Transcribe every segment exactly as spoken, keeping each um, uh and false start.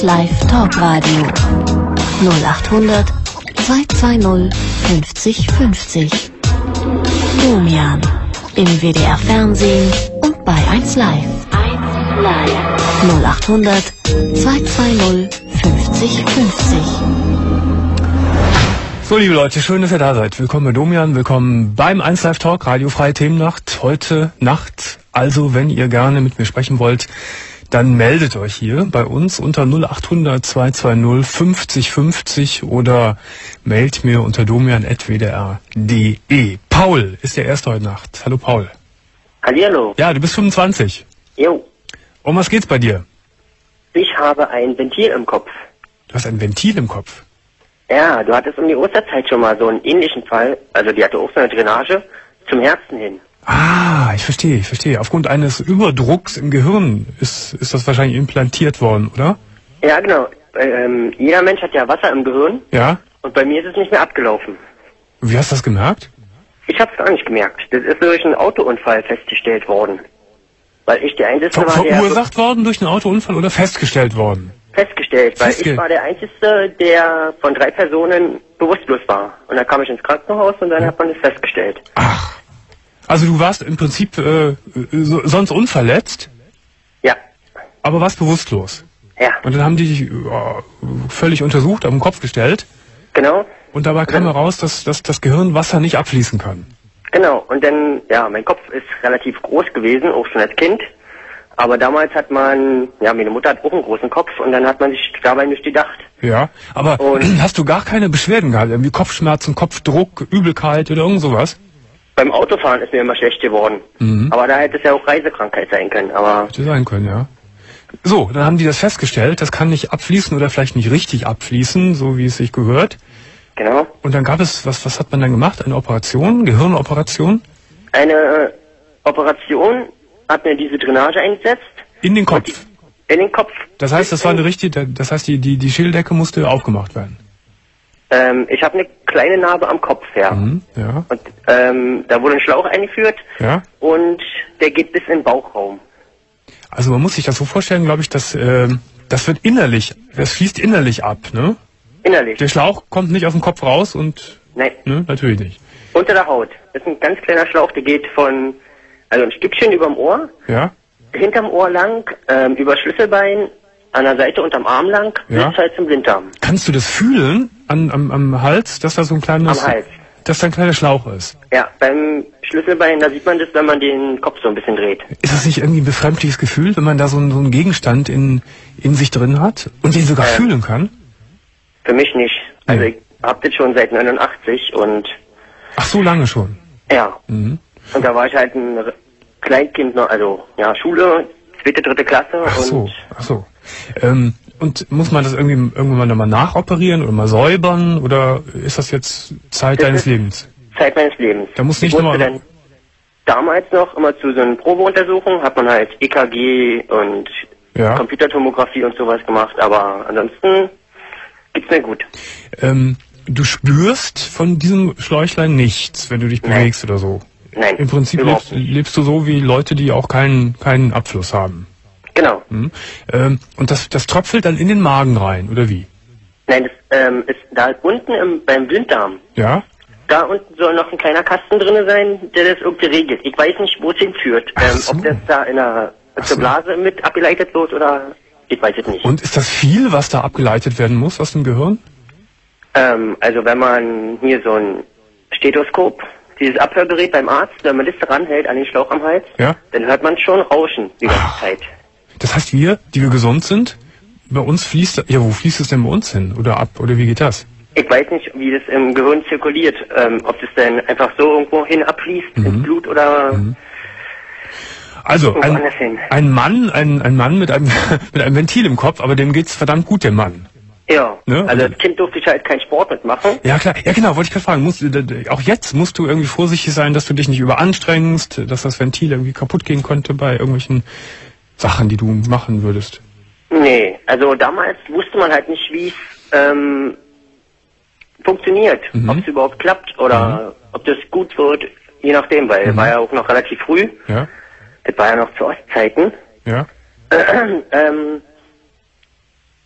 eins Live Talkradio null achthundert zweihundertzweißig fünfzig fünfzig. Domian im W D R Fernsehen und bei eins Live. eins Live null achthundert zweihundertzweißig fünfzig fünfzig. So, liebe Leute, schön, dass ihr da seid. Willkommen bei Domian, willkommen beim eins Live Talk, Radio Freie Themennacht, heute Nacht. Also, wenn ihr gerne mit mir sprechen wollt, dann meldet euch hier bei uns unter null achthundert zweihundertzweißig fünfzig fünfzig oder mailt mir unter domian at w d r punkt d e. Paul ist der Erste heute Nacht. Hallo Paul. Hallihallo. Ja, du bist fünfundzwanzig. Jo. Um was geht's bei dir? Ich habe ein Ventil im Kopf. Du hast ein Ventil im Kopf? Ja, du hattest um die Osterzeit schon mal so einen ähnlichen Fall. Also die hatte auch so eine Drainage zum Herzen hin. Ah, ich verstehe, ich verstehe. Aufgrund eines Überdrucks im Gehirn ist, ist das wahrscheinlich implantiert worden, oder? Ja, genau. Ähm, jeder Mensch hat ja Wasser im Gehirn. Ja. Und bei mir ist es nicht mehr abgelaufen. Wie hast du das gemerkt? Ich habe es gar nicht gemerkt. Das ist durch einen Autounfall festgestellt worden. Weil ich der Einzige Ver war, der... Verursacht worden durch einen Autounfall oder festgestellt worden? Festgestellt, weil Festge ich war der Einzige, der von drei Personen bewusstlos war. Und dann kam ich ins Krankenhaus und dann hat man es festgestellt. Ach. Also du warst im Prinzip äh, so, sonst unverletzt? Ja. Aber warst bewusstlos? Ja. Und dann haben die dich äh, völlig untersucht, auf den Kopf gestellt? Genau. Und dabei kam heraus, dass, dass das Gehirn Wasser nicht abfließen kann? Genau. Und dann, ja, mein Kopf ist relativ groß gewesen, auch schon als Kind. Aber damals hat man, ja, meine Mutter hat auch einen großen Kopf und dann hat man sich dabei nicht gedacht. Ja, aber und hast du gar keine Beschwerden gehabt? Irgendwie Kopfschmerzen, Kopfdruck, Übelkeit oder irgend sowas? Beim Autofahren ist mir immer schlecht geworden. Mhm. Aber da hätte es ja auch Reisekrankheit sein können. Aber hätte sein können, ja. So, dann haben die das festgestellt, das kann nicht abfließen oder vielleicht nicht richtig abfließen, so wie es sich gehört. Genau. Und dann gab es, was, was hat man dann gemacht? Eine Operation, Gehirnoperation? Eine äh, Operation hat mir diese Drainage eingesetzt. In den Kopf? In den Kopf. Das heißt, das war eine richtige, das heißt, die, die, die Schädeldecke musste aufgemacht werden? Ähm, ich habe eine kleine Narbe am Kopf, ja. Mhm, ja. Und ähm, da wurde ein Schlauch eingeführt. Ja. Und der geht bis in den Bauchraum. Also man muss sich das so vorstellen, glaube ich, dass äh, das wird innerlich, das fließt innerlich ab, ne? Innerlich. Der Schlauch kommt nicht aus dem Kopf raus und... Nein. Ne, natürlich nicht. Unter der Haut. Das ist ein ganz kleiner Schlauch, der geht von, also ein Stückchen überm Ohr. Ja. Hinterm Ohr lang, ähm, über Schlüsselbein, an der Seite unterm Arm lang, ja. bis halt zum Blinddarm. Kannst du das fühlen an, am, am Hals, dass da so ein kleines... Am Hals. Dass da ein kleiner Schlauch ist? Ja, beim Schlüsselbein, da sieht man das, wenn man den Kopf so ein bisschen dreht. Ist das nicht irgendwie ein befremdliches Gefühl, wenn man da so, ein, so einen Gegenstand in, in sich drin hat und den sogar ähm, fühlen kann? Für mich nicht. Also ich hab das schon seit neunundachtzig und... Ach, so lange schon? Ja. Mhm. Und da war ich halt ein Kleinkind noch, also ja, Schule, zweite, dritte Klasse. Ach so, und ach so. Ähm, und muss man das irgendwie irgendwann mal nachoperieren oder mal säubern oder ist das jetzt Zeit das deines Lebens? Zeit meines Lebens. Da muss nicht ich nochmal... dann damals noch immer zu so einer Probeuntersuchung, hat man halt E K G und ja. Computertomographie und sowas gemacht, aber ansonsten geht's mir gut. Ähm, du spürst von diesem Schläuchlein nichts, wenn du dich bewegst oder so? Nein. Im Prinzip lebst, lebst du so wie Leute, die auch keinen keinen Abfluss haben. Genau. Mhm. Ähm, und das, das tröpfelt dann in den Magen rein, oder wie? Nein, das ähm, ist da unten im, beim Blinddarm. Ja? Da unten soll noch ein kleiner Kasten drin sein, der das irgendwie regelt. Ich weiß nicht, wo es hinführt. Ähm, so. Ob das da in der so. Blase mit abgeleitet wird oder... Ich weiß es nicht. Und ist das viel, was da abgeleitet werden muss aus dem Gehirn? Ähm, also wenn man hier so ein Stethoskop, dieses Abhörgerät beim Arzt, wenn man das ranhält an den Schlauch am Hals, ja? dann hört man schon Rauschen die ganze Ach. Zeit. Das heißt, wir, die wir gesund sind, bei uns fließt... Ja, wo fließt es denn bei uns hin? Oder ab? Oder wie geht das? Ich weiß nicht, wie das im Gehirn zirkuliert. Ähm, ob das denn einfach so irgendwo hin abfließt, mhm. ins Blut oder... Mhm. Also, ein, ein Mann, ein, ein Mann mit einem, mit einem Ventil im Kopf, aber dem geht's verdammt gut, dem Mann. Ja, ne? Also das Kind durfte ich halt keinen Sport mitmachen. Ja klar, ja genau, wollte ich gerade fragen. Musst, auch jetzt musst du irgendwie vorsichtig sein, dass du dich nicht überanstrengst, dass das Ventil irgendwie kaputt gehen konnte bei irgendwelchen Sachen, die du machen würdest. Nee, also damals wusste man halt nicht, wie es ähm, funktioniert, mhm. ob es überhaupt klappt oder mhm. ob das gut wird, je nachdem, weil mhm. war ja auch noch relativ früh. Ja. Das war ja noch zu Ostzeiten. Ja. Ähm,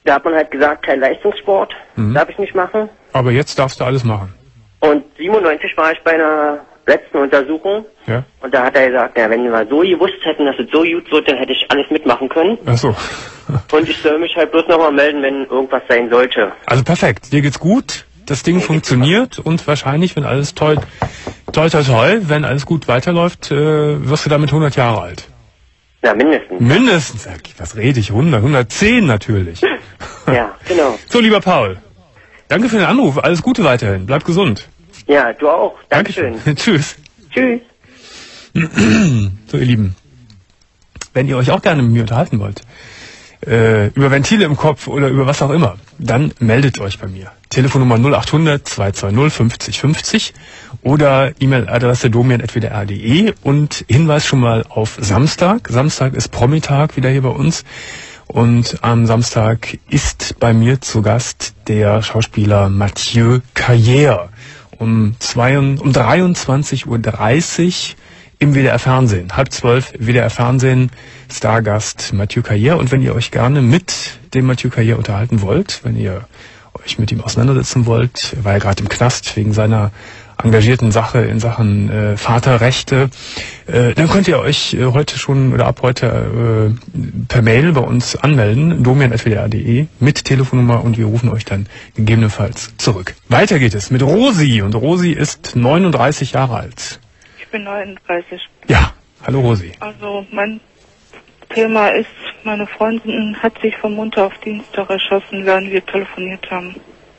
da hat man halt gesagt, kein Leistungssport, mhm. darf ich nicht machen. Aber jetzt darfst du alles machen. Und siebenundneunzig war ich bei einer letzten Untersuchung. Ja. Und da hat er gesagt, ja, wenn wir so gewusst hätten, dass es so gut wird, dann hätte ich alles mitmachen können. Ach so. Und ich soll mich halt bloß nochmal melden, wenn irgendwas sein sollte. Also perfekt, dir geht's gut, das Ding funktioniert und wahrscheinlich, wenn alles toll, toll, toll, toll, wenn alles gut weiterläuft, äh, wirst du damit hundert Jahre alt. Ja, mindestens. Mindestens? Was rede ich? hundert, hundertzehn natürlich. Ja, genau. So, lieber Paul, danke für den Anruf, alles Gute weiterhin, bleib gesund. Ja, du auch. Dankeschön. Dankeschön. Tschüss. Tschüss. So, ihr Lieben, wenn ihr euch auch gerne mit mir unterhalten wollt, äh, über Ventile im Kopf oder über was auch immer, dann meldet euch bei mir. Telefonnummer null acht hundert zwei zwei null fünfzig fünfzig oder E-Mail-Adresse domian at w d r punkt d e und Hinweis schon mal auf Samstag. Samstag ist Promitag wieder hier bei uns und am Samstag ist bei mir zu Gast der Schauspieler Mathieu Carrière. Um, zwei, um dreiundzwanzig Uhr dreißig im W D R Fernsehen. Halb zwölf W D R Fernsehen, Stargast Mathieu Carrière. Und wenn ihr euch gerne mit dem Mathieu Carrière unterhalten wollt, wenn ihr euch mit ihm auseinandersetzen wollt, er war ja gerade im Knast wegen seiner engagierten Sache in Sachen äh, Vaterrechte, äh, dann könnt ihr euch äh, heute schon oder ab heute äh, per Mail bei uns anmelden, domian at w d r punkt d e mit Telefonnummer und wir rufen euch dann gegebenenfalls zurück. Weiter geht es mit Rosi und Rosi ist neununddreißig Jahre alt. Ich bin neununddreißig. Ja, hallo Rosi. Also mein Thema ist, meine Freundin hat sich vom Montag auf Dienstag erschossen, während wir telefoniert haben.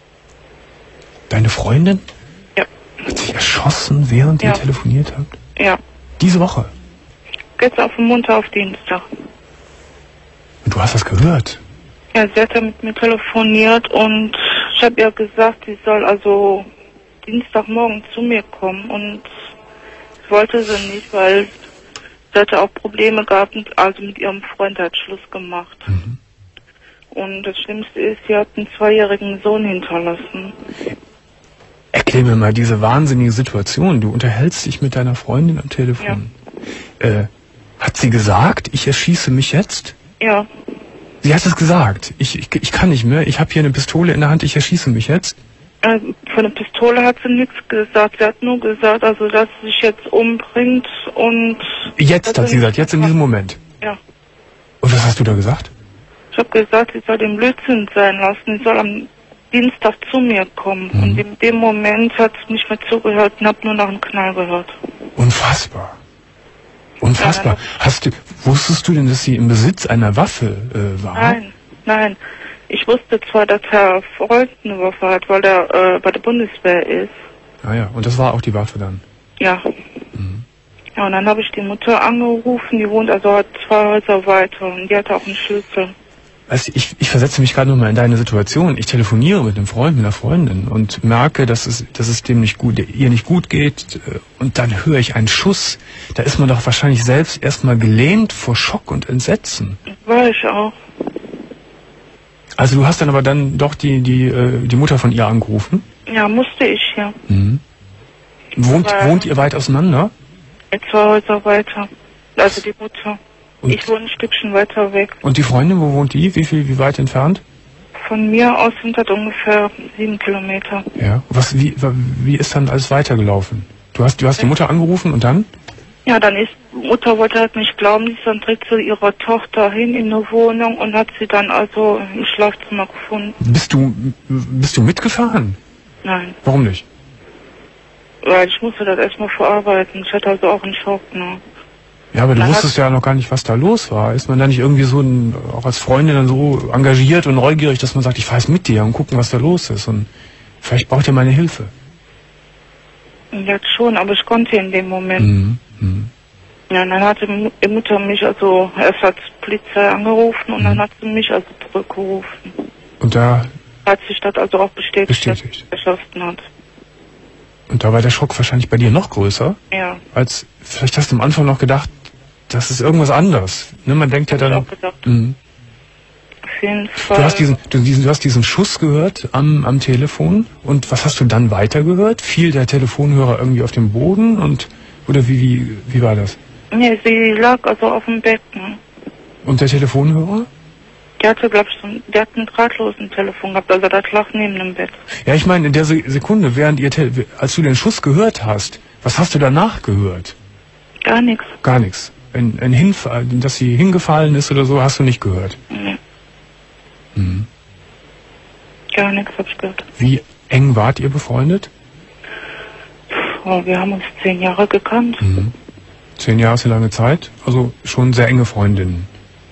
Deine Freundin? Ja. Hat sich erschossen, während ja. ihr telefoniert habt? Ja. Diese Woche? Jetzt auf vom Montag auf Dienstag. Und du hast das gehört? Ja, sie hat ja mit mir telefoniert und ich habe ihr gesagt, sie soll also Dienstagmorgen zu mir kommen und das wollte sie nicht, weil sie hatte auch Probleme gehabt, also mit ihrem Freund hat Schluss gemacht. Mhm. Und das Schlimmste ist, sie hat einen zweijährigen Sohn hinterlassen. Erklär mir mal diese wahnsinnige Situation. Du unterhältst dich mit deiner Freundin am Telefon. Ja. Äh, hat sie gesagt, ich erschieße mich jetzt? Ja. Sie hat es gesagt. Ich, ich, ich kann nicht mehr. Ich habe hier eine Pistole in der Hand. Ich erschieße mich jetzt. Äh, von der Pistole hat sie nichts gesagt. Sie hat nur gesagt, also dass sie sich jetzt umbringt und... Jetzt hat sie gesagt, jetzt in diesem Moment? Ja. Und was hast du da gesagt? Ich habe gesagt, sie soll den Blödsinn sein lassen. Sie soll am Dienstag zu mir kommen. Mhm. Und in dem Moment hat sie nicht mehr zugehört und habe nur noch einen Knall gehört. Unfassbar. Unfassbar. Ja, Hast du, wusstest du denn, dass sie im Besitz einer Waffe äh, war? Nein, nein. Ich wusste zwar, dass Herr Freund eine Waffe hat, weil er äh, bei der Bundeswehr ist. Ah ja, und das war auch die Waffe dann? Ja. Mhm. Ja, und dann habe ich die Mutter angerufen, die wohnt also zwei Häuser weiter und die hatte auch einen Schlüssel. Weißt du, ich, ich versetze mich gerade nochmal in deine Situation. Ich telefoniere mit einem Freund, mit einer Freundin und merke, dass es, dass es dem nicht gut, ihr nicht gut geht. Und dann höre ich einen Schuss. Da ist man doch wahrscheinlich selbst erstmal gelähmt vor Schock und Entsetzen. War ich auch. Also du hast dann aber dann doch die, die, die Mutter von ihr angerufen? Ja, musste ich, ja. Mhm. Wohnt, wohnt ihr weit auseinander? Zwei Häuser weiter. Also die Mutter. Und ich wohne ein Stückchen weiter weg. Und die Freundin, wo wohnt die? Wie viel, wie weit entfernt? Von mir aus sind das ungefähr sieben Kilometer. Ja. Was, wie, wie ist dann alles weitergelaufen? Du hast, du hast die Mutter angerufen und dann? Ja, dann ist, Mutter wollte halt nicht glauben, die ist dann direkt zu ihrer Tochter hin in eine Wohnung und hat sie dann also im Schlafzimmer gefunden. Bist du, bist du mitgefahren? Nein. Warum nicht? Weil ich musste das erstmal verarbeiten. Ich hatte also auch einen Schock, ne? Ja, aber du dann wusstest ja noch gar nicht, was da los war. Ist man da nicht irgendwie so, ein, auch als Freundin dann so engagiert und neugierig, dass man sagt, ich fahre jetzt mit dir und gucken, was da los ist und vielleicht braucht ihr meine Hilfe? Ja, schon, aber ich konnte in dem Moment. Mhm. Mhm. Ja, und dann hatte die Mutter mich, also erst hat die Polizei angerufen und mhm. dann hat sie mich also zurückgerufen. Und da hat sich das also auch bestätigt, bestätigt. dass sie erschossen hat. Und da war der Schock wahrscheinlich bei dir noch größer? Ja. Als, vielleicht hast du am Anfang noch gedacht, das ist irgendwas anderes. Ne, man denkt ja dann... Ich auch gedacht. Mhm. Auf jeden Fall. Du hast diesen, du, diesen, du hast diesen Schuss gehört am, am Telefon und was hast du dann weiter gehört? Fiel der Telefonhörer irgendwie auf den Boden und oder wie, wie, wie war das? Nee, sie lag also auf dem Bett. Ne? Und der Telefonhörer? Der hatte, glaube ich, so ein, der hat ein drahtlosen Telefon gehabt, also das lag neben dem Bett. Ja, ich meine, in der Se- Sekunde, während ihr, Te- als du den Schuss gehört hast, was hast du danach gehört? Gar nichts. Gar nichts. Ein, ein Hinfall, dass sie hingefallen ist oder so, hast du nicht gehört? Nee. Mhm. Gar nichts hab ich gehört. Wie eng wart ihr befreundet? Oh, wir haben uns zehn Jahre gekannt. Mhm. Zehn Jahre ist eine lange Zeit, also schon sehr enge Freundinnen.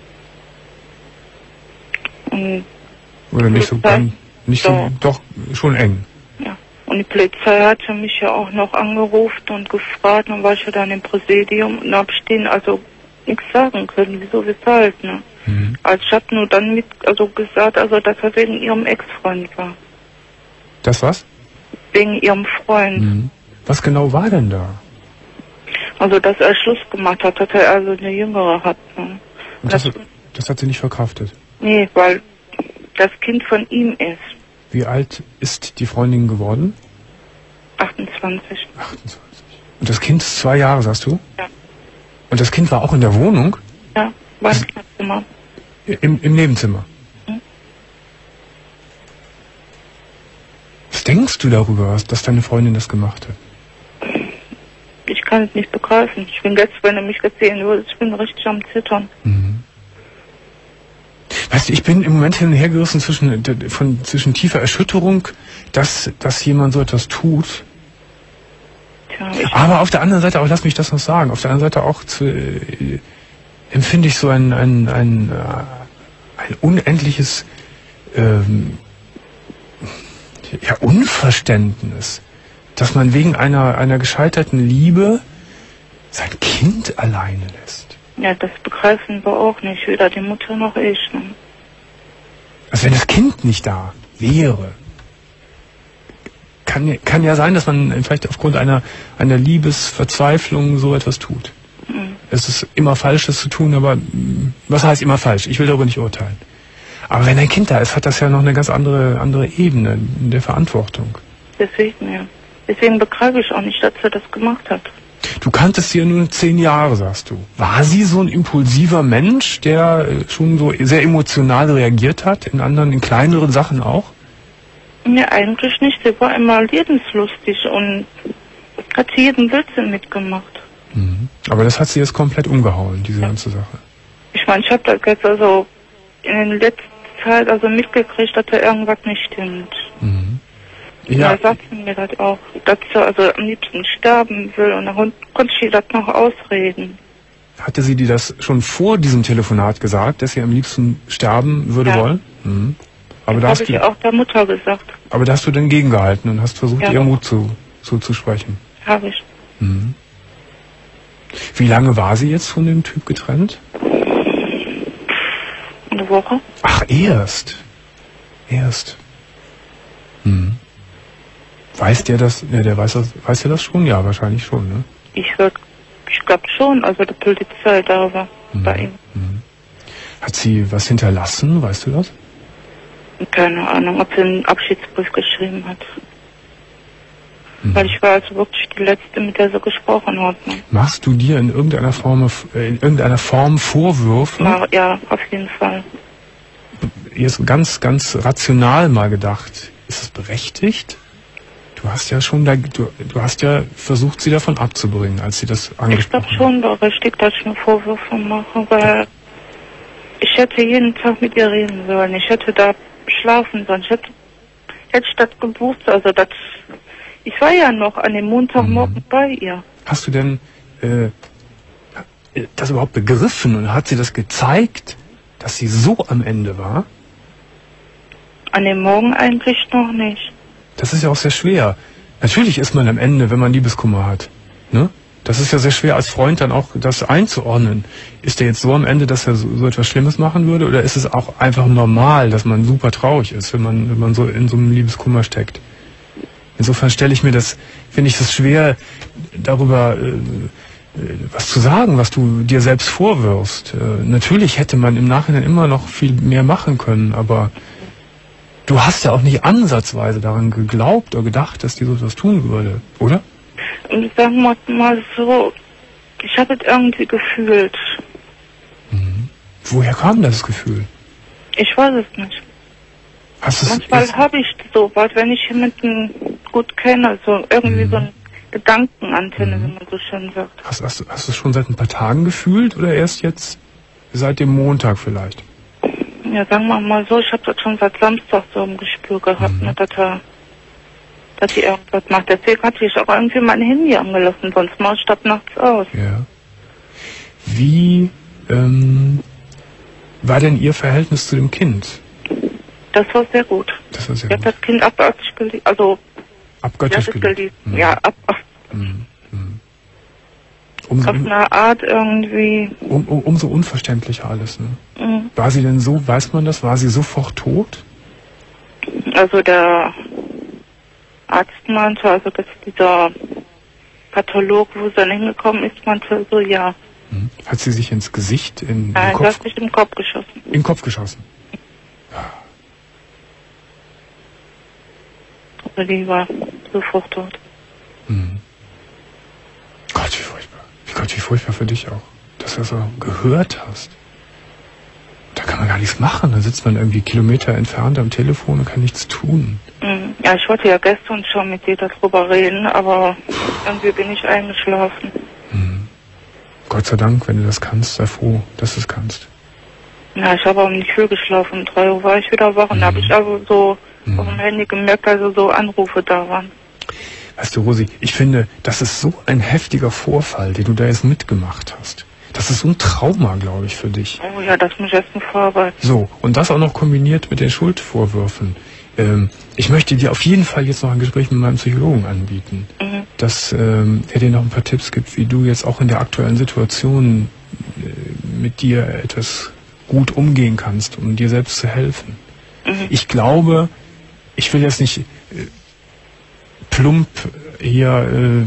Und, Oder nicht so Polizei? ganz, nicht so, So. doch schon eng. ja. Und die Polizei hatte mich ja auch noch angerufen und gefragt, dann war ich ja dann im Präsidium und hab ich denen also nichts sagen können, wieso, weshalb, ne? Mhm. Also ich hab nur dann mit, also gesagt, also dass er wegen ihrem Ex-Freund war. Das was? Wegen ihrem Freund. Mhm. Was genau war denn da? Also dass er Schluss gemacht hat, dass er also eine Jüngere hat, ne? Und das, das hat sie nicht verkraftet. Nee, weil das Kind von ihm ist. Wie alt ist die Freundin geworden? achtundzwanzig. achtundzwanzig. Und das Kind ist zwei Jahre, sagst du? Ja. Und das Kind war auch in der Wohnung? Ja, war im Kinderzimmer. Im, im Nebenzimmer? Mhm. Was denkst du darüber, was- dass deine Freundin das gemacht hat? Ich kann es nicht begreifen. Ich bin jetzt, wenn du mich jetzt sehen würdest, ich bin richtig am Zittern. Mhm. Weißt du, ich bin im Moment hin und her gerissen zwischen, d- von, zwischen tiefer Erschütterung, dass, dass jemand so etwas tut. Tja, ich, Aber auf der anderen Seite, auch lass mich das noch sagen, auf der anderen Seite auch zu, äh, empfinde ich so ein, ein, ein, äh, ein unendliches ähm, ja, Unverständnis, dass man wegen einer, einer gescheiterten Liebe sein Kind alleine lässt. ja, das begreifen wir auch nicht, weder die Mutter noch ich. Ne? Also wenn das Kind nicht da wäre, kann, ja- kann ja sein, dass man vielleicht aufgrund einer, einer Liebesverzweiflung so etwas tut. Mhm. Es ist immer falsch, das zu tun, aber mh, was heißt immer falsch? Ich will darüber nicht urteilen. Aber wenn ein Kind da ist, hat das ja noch eine ganz andere, andere Ebene in der Verantwortung. Deswegen, ja. Deswegen begreife ich auch nicht, dass er das gemacht hat. Du kanntest sie ja nur zehn Jahre, sagst du. War sie so ein impulsiver Mensch, der äh, schon so sehr emotional reagiert hat, in anderen, in kleineren Sachen auch? Nee, eigentlich nicht. Sie war immer lebenslustig und hat jeden Blödsinn mitgemacht. Mhm. Aber das hat sie jetzt komplett umgehauen, diese ganze Sache. Ich meine, ich habe das jetzt also in der letzten Zeit also mitgekriegt, dass da irgendwas nicht stimmt. Mhm. Ja. Ja, Da sagt sie mir das auch, dass sie also am liebsten sterben will und dann konnte ich ihr das noch ausreden. hatte sie dir das schon vor diesem Telefonat gesagt, dass sie am liebsten sterben würde Ja. wollen? Mhm. Aber, da Das hast habe ich du, auch der Mutter gesagt. aber da hast du dann gegengehalten und hast versucht, Ja. ihr Mut zu, zuzusprechen. Habe ich. Mhm. Wie lange war sie jetzt von dem Typ getrennt? Eine Woche. Ach, erst. Erst. Mhm. Weiß der das? Ja, der weiß das, weiß der das schon? Ja, wahrscheinlich schon, ne? Ich, würd- ich glaube schon, also die Polizei da war bei ihm. Mhm. Hat sie was hinterlassen? Weißt du das? Keine Ahnung, ob sie einen Abschiedsbrief geschrieben hat. Mhm. Weil ich war also wirklich die Letzte, mit der sie gesprochen hat. Ne? Machst du dir in irgendeiner Form, äh, in irgendeiner Form Vorwürfe? Na, ja, auf jeden Fall. Jetzt ganz, ganz rational mal gedacht, ist es berechtigt? Du hast ja schon, da, du, du hast ja versucht, sie davon abzubringen, als sie das Ich angesprochen glaube schon doch richtig, dass ich mir Vorwürfe mache, weil ich hätte jeden Tag mit ihr reden sollen. Ich hätte da schlafen sollen. Ich hätte, hätte ich das gewusst. Also das, ich war ja noch an dem Montagmorgen Mhm. bei ihr. Hast du denn äh, das überhaupt begriffen und hat sie das gezeigt, dass sie so am Ende war? An dem Morgen eigentlich noch nicht. Das ist ja auch sehr schwer. Natürlich ist man am Ende, wenn man Liebeskummer hat. Ne? Das ist ja sehr schwer als Freund dann auch das einzuordnen. Ist der jetzt so am Ende, dass er so, so etwas Schlimmes machen würde? Oder ist es auch einfach normal, dass man super traurig ist, wenn man, wenn man so in so einem Liebeskummer steckt? Insofern stelle ich mir das, finde ich es schwer, darüber äh, was zu sagen, was du dir selbst vorwirfst. Äh, natürlich hätte man im Nachhinein immer noch viel mehr machen können, aber du hast ja auch nicht ansatzweise daran geglaubt oder gedacht, dass die so etwas tun würde, oder? Und sagen wir mal so, ich habe es irgendwie gefühlt. Mhm. Woher kam das Gefühl? Ich weiß es nicht. Hast Manchmal habe ich so was, wenn ich jemanden gut kenne, so irgendwie mhm. so eine Gedankenantenne, mhm. wie man so schön sagt. Hast, hast, hast du es schon seit ein paar Tagen gefühlt oder erst jetzt seit dem Montag vielleicht? Ja, sagen wir mal so, ich habe das schon seit Samstag so im Gespür gehabt, mhm. ne, dass, er, dass die irgendwas macht. Deswegen hatte ich auch irgendwie mein Handy angelassen, sonst mache ich das nachts aus. Ja. Wie ähm, war denn Ihr Verhältnis zu dem Kind? Das war sehr gut. Das war sehr ich gut. Ich habe das Kind abgöttisch geliebt, also abgöttisch geliebt. Mhm. Ja, ab. Mhm. Mhm. Umso, auf eine Art irgendwie. Um, um, umso unverständlicher alles, ne? Mhm. War sie denn so, weiß man das, war sie sofort tot? Also der Arzt meinte, also dass dieser Pathologe, wo sie dann hingekommen ist, meinte so, ja. Mhm. Hat sie sich ins Gesicht, in Nein, den Kopf? Nein, sie hat sich im Kopf geschossen. In den Kopf geschossen? Also die war sofort tot. Mhm. Gott, wie furchtbar. Wie Gott, wie furchtbar für dich auch. Dass du das so gehört hast. Da kann man gar nichts machen. Da sitzt man irgendwie Kilometer entfernt am Telefon und kann nichts tun. Mhm. Ja, ich wollte ja gestern schon mit dir darüber reden, aber irgendwie bin ich eingeschlafen. Mhm. Gott sei Dank, wenn du das kannst, sei froh, dass du es kannst. Ja, ich habe auch nicht viel geschlafen. Um drei Uhr war ich wieder wach und mhm. habe ich also so mhm. auf dem Handy gemerkt, also so Anrufe da waren. Weißt du, Rosi, ich finde, das ist so ein heftiger Vorfall, den du da jetzt mitgemacht hast. Das ist so ein Trauma, glaube ich, für dich. Oh ja, das muss ich erst mal verarbeiten. So, und das auch noch kombiniert mit den Schuldvorwürfen. Ähm, ich möchte dir auf jeden Fall jetzt noch ein Gespräch mit meinem Psychologen anbieten, mhm. dass ähm, er dir noch ein paar Tipps gibt, wie du jetzt auch in der aktuellen Situation äh, mit dir etwas gut umgehen kannst, um dir selbst zu helfen. Mhm. Ich glaube, ich will jetzt nicht äh, plump hier äh,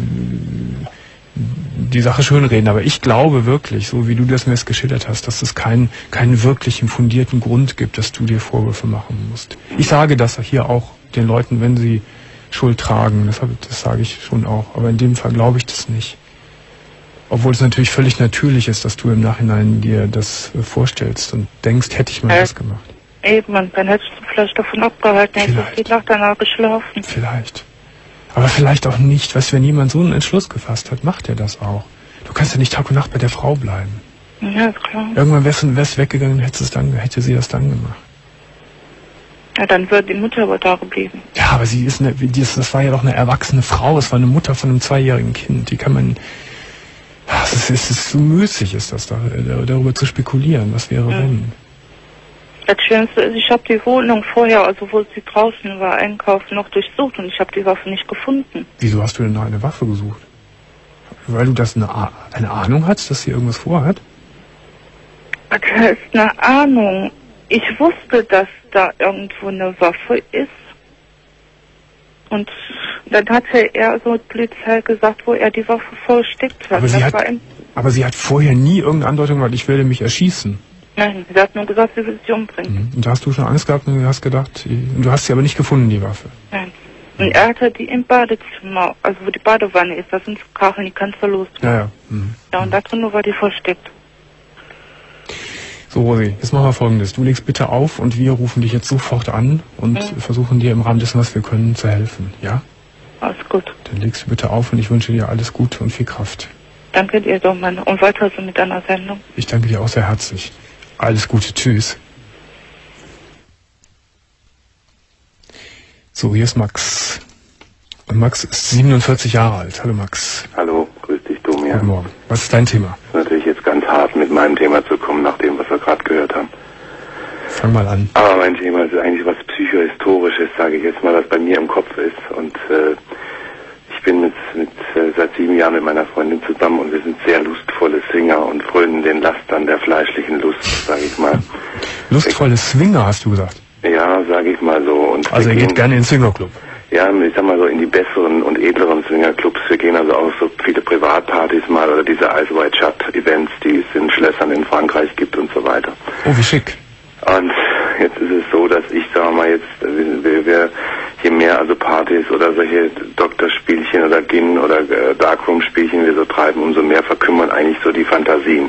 die Sache schönreden, aber ich glaube wirklich, so wie du das mir jetzt geschildert hast, dass es keinen keinen wirklichen fundierten Grund gibt, dass du dir Vorwürfe machen musst. Ich sage das hier auch den Leuten, wenn sie Schuld tragen, das, hab, das sage ich schon auch, aber in dem Fall glaube ich das nicht. Obwohl es natürlich völlig natürlich ist, dass du im Nachhinein dir das äh, vorstellst und denkst, hätte ich mal äh, das gemacht. Eben, dann hättest du vielleicht davon abgehalten, hättest du die Nacht danach geschlafen. Vielleicht. Aber vielleicht auch nicht. Weißt du, wenn jemand so einen Entschluss gefasst hat, macht er das auch. Du kannst ja nicht Tag und Nacht bei der Frau bleiben. Ja, ist klar. Irgendwann wärst du wärst weggegangen, hättest es dann, hätte sie das dann gemacht. Ja, dann wird die Mutter aber da geblieben. Ja, aber sie ist eine, das war ja doch eine erwachsene Frau. Es war eine Mutter von einem zweijährigen Kind. Die kann man, es ist, es ist so müßig, ist das, da, darüber zu spekulieren. Was wäre, ja. wenn? Das Schönste ist, ich habe die Wohnung vorher, also wo sie draußen war, einkaufen, noch durchsucht und ich habe die Waffe nicht gefunden. Wieso hast du denn noch eine Waffe gesucht? Weil du das eine, eine Ahnung hast, dass sie irgendwas vorhat? Das ist eine Ahnung. Ich wusste, dass da irgendwo eine Waffe ist. Und dann hatte er so die Polizei gesagt, wo er die Waffe versteckt hat. Aber sie hat, war ein aber sie hat vorher nie irgendeine Andeutung gemacht, ich werde mich erschießen. Nein, sie hat nur gesagt, sie will sie umbringen. Und da hast du schon Angst gehabt und hast gedacht, du hast sie aber nicht gefunden, die Waffe. Nein. Und er hatte die im Badezimmer, also wo die Badewanne ist, das sind Kacheln, die kannst du losmachen. Ja, ja. Mhm. Ja, und da drin war die versteckt. So, Rosi, jetzt machen wir Folgendes. Du legst bitte auf und wir rufen dich jetzt sofort an und mhm. versuchen dir im Rahmen dessen, was wir können, zu helfen. Ja? Alles gut. Dann legst du bitte auf und ich wünsche dir alles Gute und viel Kraft. Danke dir, Domann. Und weiter so mit deiner Sendung. Ich danke dir auch sehr herzlich. Alles Gute, tschüss. So, hier ist Max. Und Max ist siebenundvierzig Jahre alt. Hallo Max. Hallo, grüß dich, Domian. Guten Morgen. Was ist dein Thema? Es ist natürlich jetzt ganz hart, mit meinem Thema zu kommen, nach dem, was wir gerade gehört haben. Fang mal an. Aber mein Thema ist eigentlich was Psychohistorisches, sage ich jetzt mal, was bei mir im Kopf ist. Und äh, ich bin mit, mit, äh, seit sieben Jahren mit meiner Freundin zusammen und wir sind sehr lustvolle Swinger und frönen den Lastern der fleischlichen Lust, sage ich mal. Lustvolle Swinger, hast du gesagt? Ja, sage ich mal so. Und also ihr geht gerne in den Swingerclub? Ja, ich sag mal so in die besseren und edleren Swingerclubs. Wir gehen also auch so viele Privatpartys mal oder diese Ice White Shut Events, die es in Schlössern in Frankreich gibt und so weiter. Oh, wie schick. Und jetzt ist es so, dass ich, sag mal, jetzt, wir, wir, je mehr also Partys oder solche Doktorspielchen oder Gin oder äh, Darkroom-Spielchen wir so treiben, umso mehr verkümmern eigentlich so die Fantasien.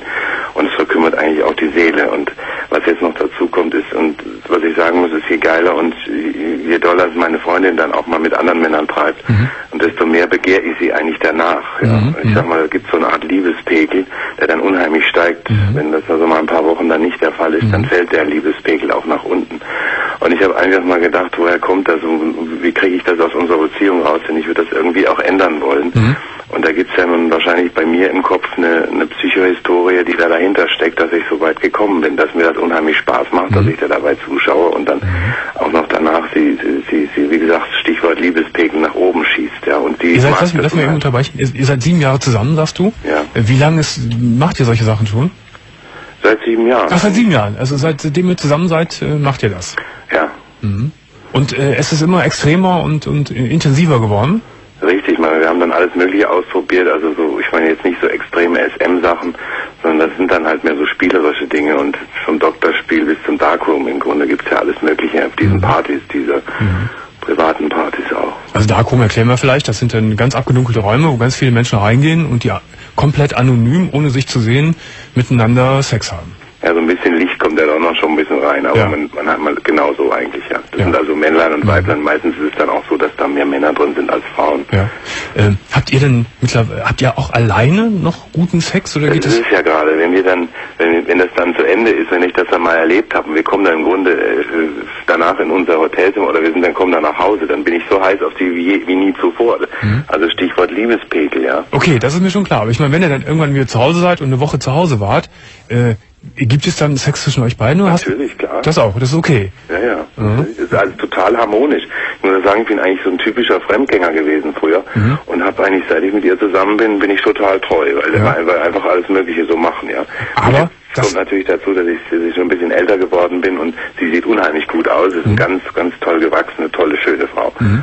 und es verkümmert eigentlich auch die Seele. Und was jetzt noch dazu kommt ist, und was ich sagen muss, ist je geiler und je doller meine Freundin dann auch mal mit anderen Männern treibt, mhm. und desto mehr begehre ich sie eigentlich danach. Ja. Mhm. Ich sag mal, da gibt es so eine Art Liebespegel, der dann unheimlich steigt. Mhm. Wenn das also mal ein paar Wochen dann nicht der Fall ist, mhm. dann fällt der Liebespegel auch nach unten. Und ich habe einfach mal gedacht, woher kommt das und wie kriege ich das aus unserer Beziehung raus? Denn ich würde das irgendwie auch ändern wollen. Mhm. Und da gibt es ja nun wahrscheinlich bei mir im Kopf eine, eine Psychohistorie, die da dahinter steckt, dass ich so weit gekommen bin, dass mir das unheimlich Spaß macht, mhm. dass ich da dabei zuschaue und dann mhm. auch noch danach sie, sie, sie, wie gesagt, Stichwort Liebespegel nach oben schießt. Ja. Und die ihr seid, lass, lass mich eben unterbrechen, ihr, ihr seid sieben Jahre zusammen, sagst du? Ja. Wie lange ist, macht ihr solche Sachen schon? Seit sieben Jahren. Ach, seit sieben Jahren. Also seitdem ihr zusammen seid, macht ihr das? Ja. Mhm. Und äh, es ist immer extremer und, und intensiver geworden? Richtig, man, wir haben dann alles Mögliche ausprobiert, also so, ich meine jetzt nicht so extreme S M-Sachen, sondern das sind dann halt mehr so spielerische Dinge und vom Doktorspiel bis zum Darkroom im Grunde gibt's ja alles Mögliche auf diesen Partys, diese mhm. privaten Partys auch. Also Darkroom erklären wir vielleicht, das sind dann ganz abgedunkelte Räume, wo ganz viele Menschen reingehen und die komplett anonym, ohne sich zu sehen, miteinander Sex haben. Ja, so ein bisschen Licht kommt ja doch noch schon ein bisschen rein, aber ja. man, man hat mal genau so eigentlich, ja. Das ja. sind also Männlein und Weiblein. Meistens ist es dann auch so, dass da mehr Männer drin sind als Frauen. Ja. Ähm, habt ihr denn mittlerweile, habt ihr auch alleine noch guten Sex oder geht das? Das ist ja gerade, wenn wir dann, wenn, wenn das dann zu Ende ist, wenn ich das dann mal erlebt habe und wir kommen dann im Grunde äh, danach in unser Hotelzimmer oder wir sind dann kommen dann nach Hause, dann bin ich so heiß auf die wie, wie nie zuvor. Mhm. Also Stichwort Liebespegel, ja. Okay, das ist mir schon klar. Aber ich meine, wenn ihr dann irgendwann wieder zu Hause seid und eine Woche zu Hause wart, äh, gibt es dann Sex zwischen euch beiden? Oder Natürlich, hast... klar. Das auch, das ist okay. Ja, ja. Mhm. Das ist alles total harmonisch. Ich muss sagen, ich bin eigentlich so ein typischer Fremdgänger gewesen früher mhm. und habe eigentlich, seit ich mit ihr zusammen bin, bin ich total treu, weil ja. wir einfach alles Mögliche so machen, ja. Aber es kommt natürlich dazu, dass ich, dass ich schon ein bisschen älter geworden bin und sie sieht unheimlich gut aus. Ist mhm. eine ganz, ganz toll gewachsene, tolle, schöne Frau. Mhm.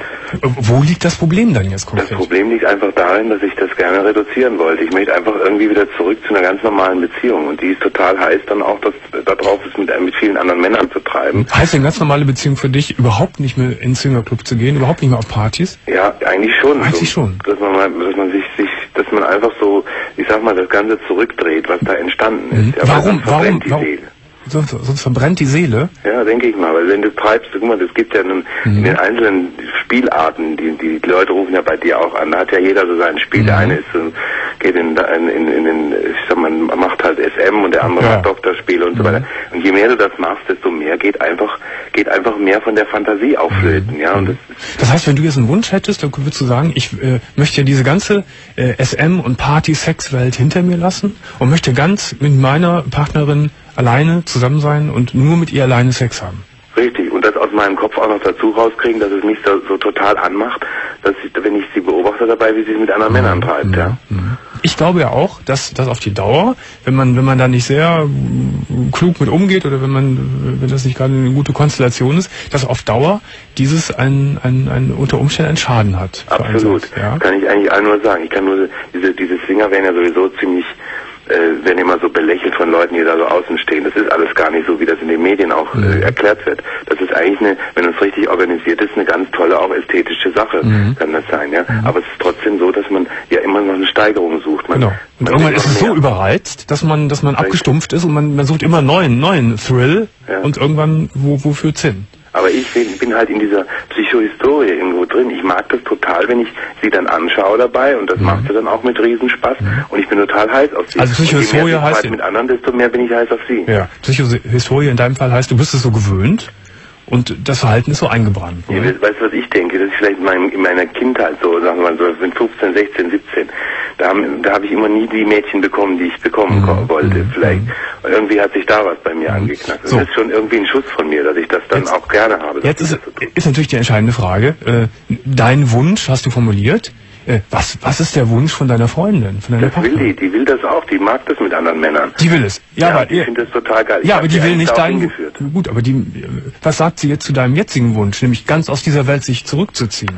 Wo liegt das Problem dann jetzt konkret? Das Problem liegt einfach darin, dass ich das gerne reduzieren wollte. Ich möchte einfach irgendwie wieder zurück zu einer ganz normalen Beziehung. Und die ist total heiß dann auch, dass darauf ist, mit, mit vielen anderen Männern zu treiben. Heißt eine ganz normale Beziehung für dich, überhaupt nicht mehr ins Swingerclub zu gehen, überhaupt nicht mehr auf Partys? Ja, eigentlich schon. Eigentlich so, schon. Dass man, mal, dass man sich, sich, dass man einfach so, ich sag mal, das Ganze zurückdreht, was da entstanden ist. Mhm. Ja, warum? Warum? warum? Sonst, sonst verbrennt die Seele? Ja, denke ich mal, weil wenn du treibst, guck mal, das gibt ja nun mhm. in den einzelnen Spielarten, die, die Leute rufen ja bei dir auch an, da hat ja jeder so sein Spiel. Mhm. Der eine ist, geht in, in, in, in den, ich sag mal, man macht halt S M und der andere ja. macht Doktorspiele und mhm. so weiter. Und je mehr du das machst, desto mehr geht einfach, geht einfach mehr von der Fantasie auf Flöten, mhm. ja. Und das, das heißt, wenn du jetzt einen Wunsch hättest, dann würdest du sagen, ich äh, möchte ja diese ganze äh, S M- und Party-Sex-Welt hinter mir lassen und möchte ganz mit meiner Partnerin alleine zusammen sein und nur mit ihr alleine Sex haben. Richtig, und das aus meinem Kopf auch noch dazu rauskriegen, dass es mich so, so total anmacht, dass ich, wenn ich sie beobachte dabei, wie sie es mit anderen mhm. Männern treibt, mhm. ja. Ich glaube ja auch, dass das auf die Dauer, wenn man wenn man da nicht sehr klug mit umgeht oder wenn man wenn das nicht gerade eine gute Konstellation ist, dass auf Dauer dieses ein ein, ein unter Umständen einen Schaden hat. Absolut, ja? Kann ich eigentlich allen nur sagen. Ich kann nur diese diese Swinger werden ja sowieso ziemlich Äh, werden immer so belächelt von Leuten, die da so außen stehen. Das ist alles gar nicht so, wie das in den Medien auch mhm. äh, erklärt wird. Das ist eigentlich eine, wenn es richtig organisiert ist, eine ganz tolle, auch ästhetische Sache, mhm. kann das sein, ja. Mhm. Aber es ist trotzdem so, dass man ja immer noch eine Steigerung sucht. Man, genau. Und irgendwann ist es so überreizt, dass man, dass man abgestumpft ist und man, man sucht immer einen neuen, neuen Thrill ja. und irgendwann, wo, wo führt's hin? Aber ich bin halt in dieser Psychohistorie irgendwo drin. Ich mag das total, wenn ich sie dann anschaue dabei und das mhm. macht sie dann auch mit Riesenspaß mhm. und ich bin total heiß auf sie. Also Psychohistorie heißt... mit anderen, desto mehr bin ich heiß auf sie. Ja, Psychohistorie in deinem Fall heißt, du bist es so gewöhnt und das Verhalten ist so eingebrannt. Ja, weißt du, was ich denke? Das ist vielleicht in, meinem, in meiner Kindheit so, sagen wir mal so, mit fünfzehn, sechzehn, siebzehn. Da, haben, da habe ich immer nie die Mädchen bekommen, die ich bekommen mhm. wollte, vielleicht. Und irgendwie hat sich da was bei mir mhm. angeknackt. So. Das ist schon irgendwie ein Schuss von mir, dass ich das dann jetzt, auch gerne habe. Jetzt ist, ist natürlich die entscheidende Frage. Äh, dein Wunsch hast du formuliert. Äh, was, was ist der Wunsch von deiner Freundin, von deiner Das Partnerin? will die, die will das auch, die mag das mit anderen Männern. Die will es. Ja, ja aber ich finde das total geil. Ich ja, aber die will nicht deinen. Gut, aber die, was sagt sie jetzt zu deinem jetzigen Wunsch, nämlich ganz aus dieser Welt sich zurückzuziehen?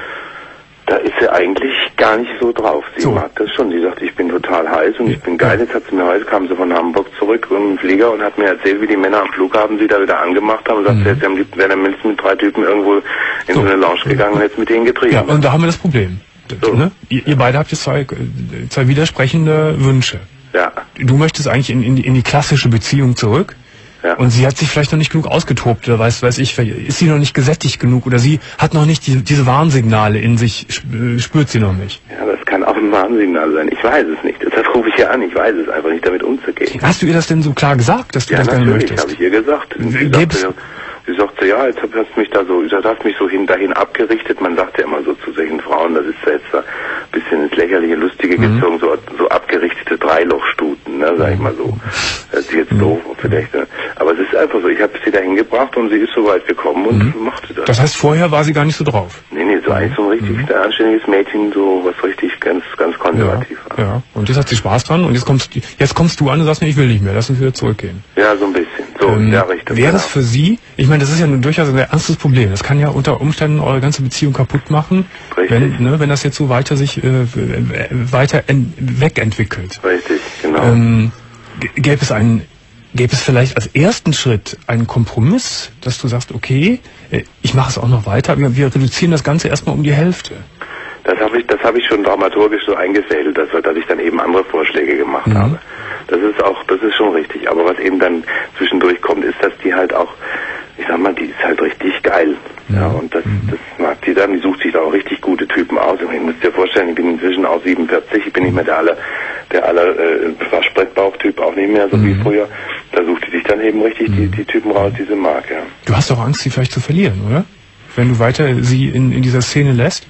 Da ist sie eigentlich gar nicht so drauf. Sie so. mag das schon. Sie sagt, ich bin total heiß und ich bin geil. Jetzt hat sie mir heute, kam sie von Hamburg zurück im Flieger und hat mir erzählt, wie die Männer am Flughafen sie da wieder angemacht haben und sagt, mhm. jetzt am liebsten wäre der Mensch mit drei Typen irgendwo in so, so eine Lounge gegangen und jetzt mit denen getrieben. Ja, und da haben wir das Problem. So. Ne? Ihr, ihr beide habt jetzt zwei, zwei widersprechende Wünsche. Ja. du möchtest eigentlich in, in, die, in die klassische Beziehung zurück. Ja. Und sie hat sich vielleicht noch nicht genug ausgetobt, oder weiß, weiß ich, ist sie noch nicht gesättigt genug, oder sie hat noch nicht die, diese Warnsignale in sich, spürt sie noch nicht. Ja, das kann auch ein Warnsignal sein. Ich weiß es nicht. Deshalb rufe ich ja an. Ich weiß es einfach nicht, damit umzugehen. Hast du ihr das denn so klar gesagt, dass du ja, das gerne möchtest? Ja, natürlich, habe ich ihr gesagt. Sie sagte, sie sagte, ja, jetzt hast du mich da so, du hast mich so hin, dahin abgerichtet. Man sagt ja immer so zu solchen Frauen, das ist ja jetzt da ein bisschen ins Lächerliche, Lustige mhm. gezogen, so, so abgerichtete Dreilochstuten, ne, sag ich mal so. Das ist jetzt mhm. doof vielleicht, ne? Aber es ist einfach so, ich habe sie dahin gebracht und sie ist so weit gekommen und mhm. machte das. Das heißt, vorher war sie gar nicht so drauf? Nee, nee, so eigentlich so ein richtig mhm. anständiges Mädchen, so was richtig ganz, ganz konservativ ja, war. Ja, und jetzt hat sie Spaß dran und jetzt kommst, jetzt kommst du an und sagst mir, ich will nicht mehr, lass uns wieder zurückgehen. Ja, so ein bisschen. So, ähm, ja, richtig. Wäre es für Sie, ich meine, das ist ja nun durchaus ein ernstes Problem. Das kann ja unter Umständen eure ganze Beziehung kaputt machen, wenn, ne, wenn das jetzt so weiter sich äh, weiter wegentwickelt. Richtig, genau. Ähm, gäbe es einen, gäbe es vielleicht als ersten Schritt einen Kompromiss, dass du sagst, okay, ich mache es auch noch weiter, wir, wir reduzieren das Ganze erstmal um die Hälfte. Das habe ich, das habe ich schon dramaturgisch so eingefädelt, dass, dass ich dann eben andere Vorschläge gemacht mhm. habe. Das ist auch, das ist schon richtig. Aber was eben dann zwischendurch kommt, ist, dass die halt auch, ich sag mal, die ist halt richtig geil. Ja, ja und das, das mag die dann, die sucht sich da auch richtig gute Typen aus. Ich muss dir vorstellen, ich bin inzwischen auch siebenundvierzig, ich bin nicht mehr der aller, der aller äh, Waschbrettbauchtyp, auch nicht mehr so mhm. wie früher. Da sucht die sich dann eben richtig mhm. die, die Typen raus, die sie mag, ja. Du hast doch Angst, sie vielleicht zu verlieren, oder? Wenn du weiter sie in, in dieser Szene lässt?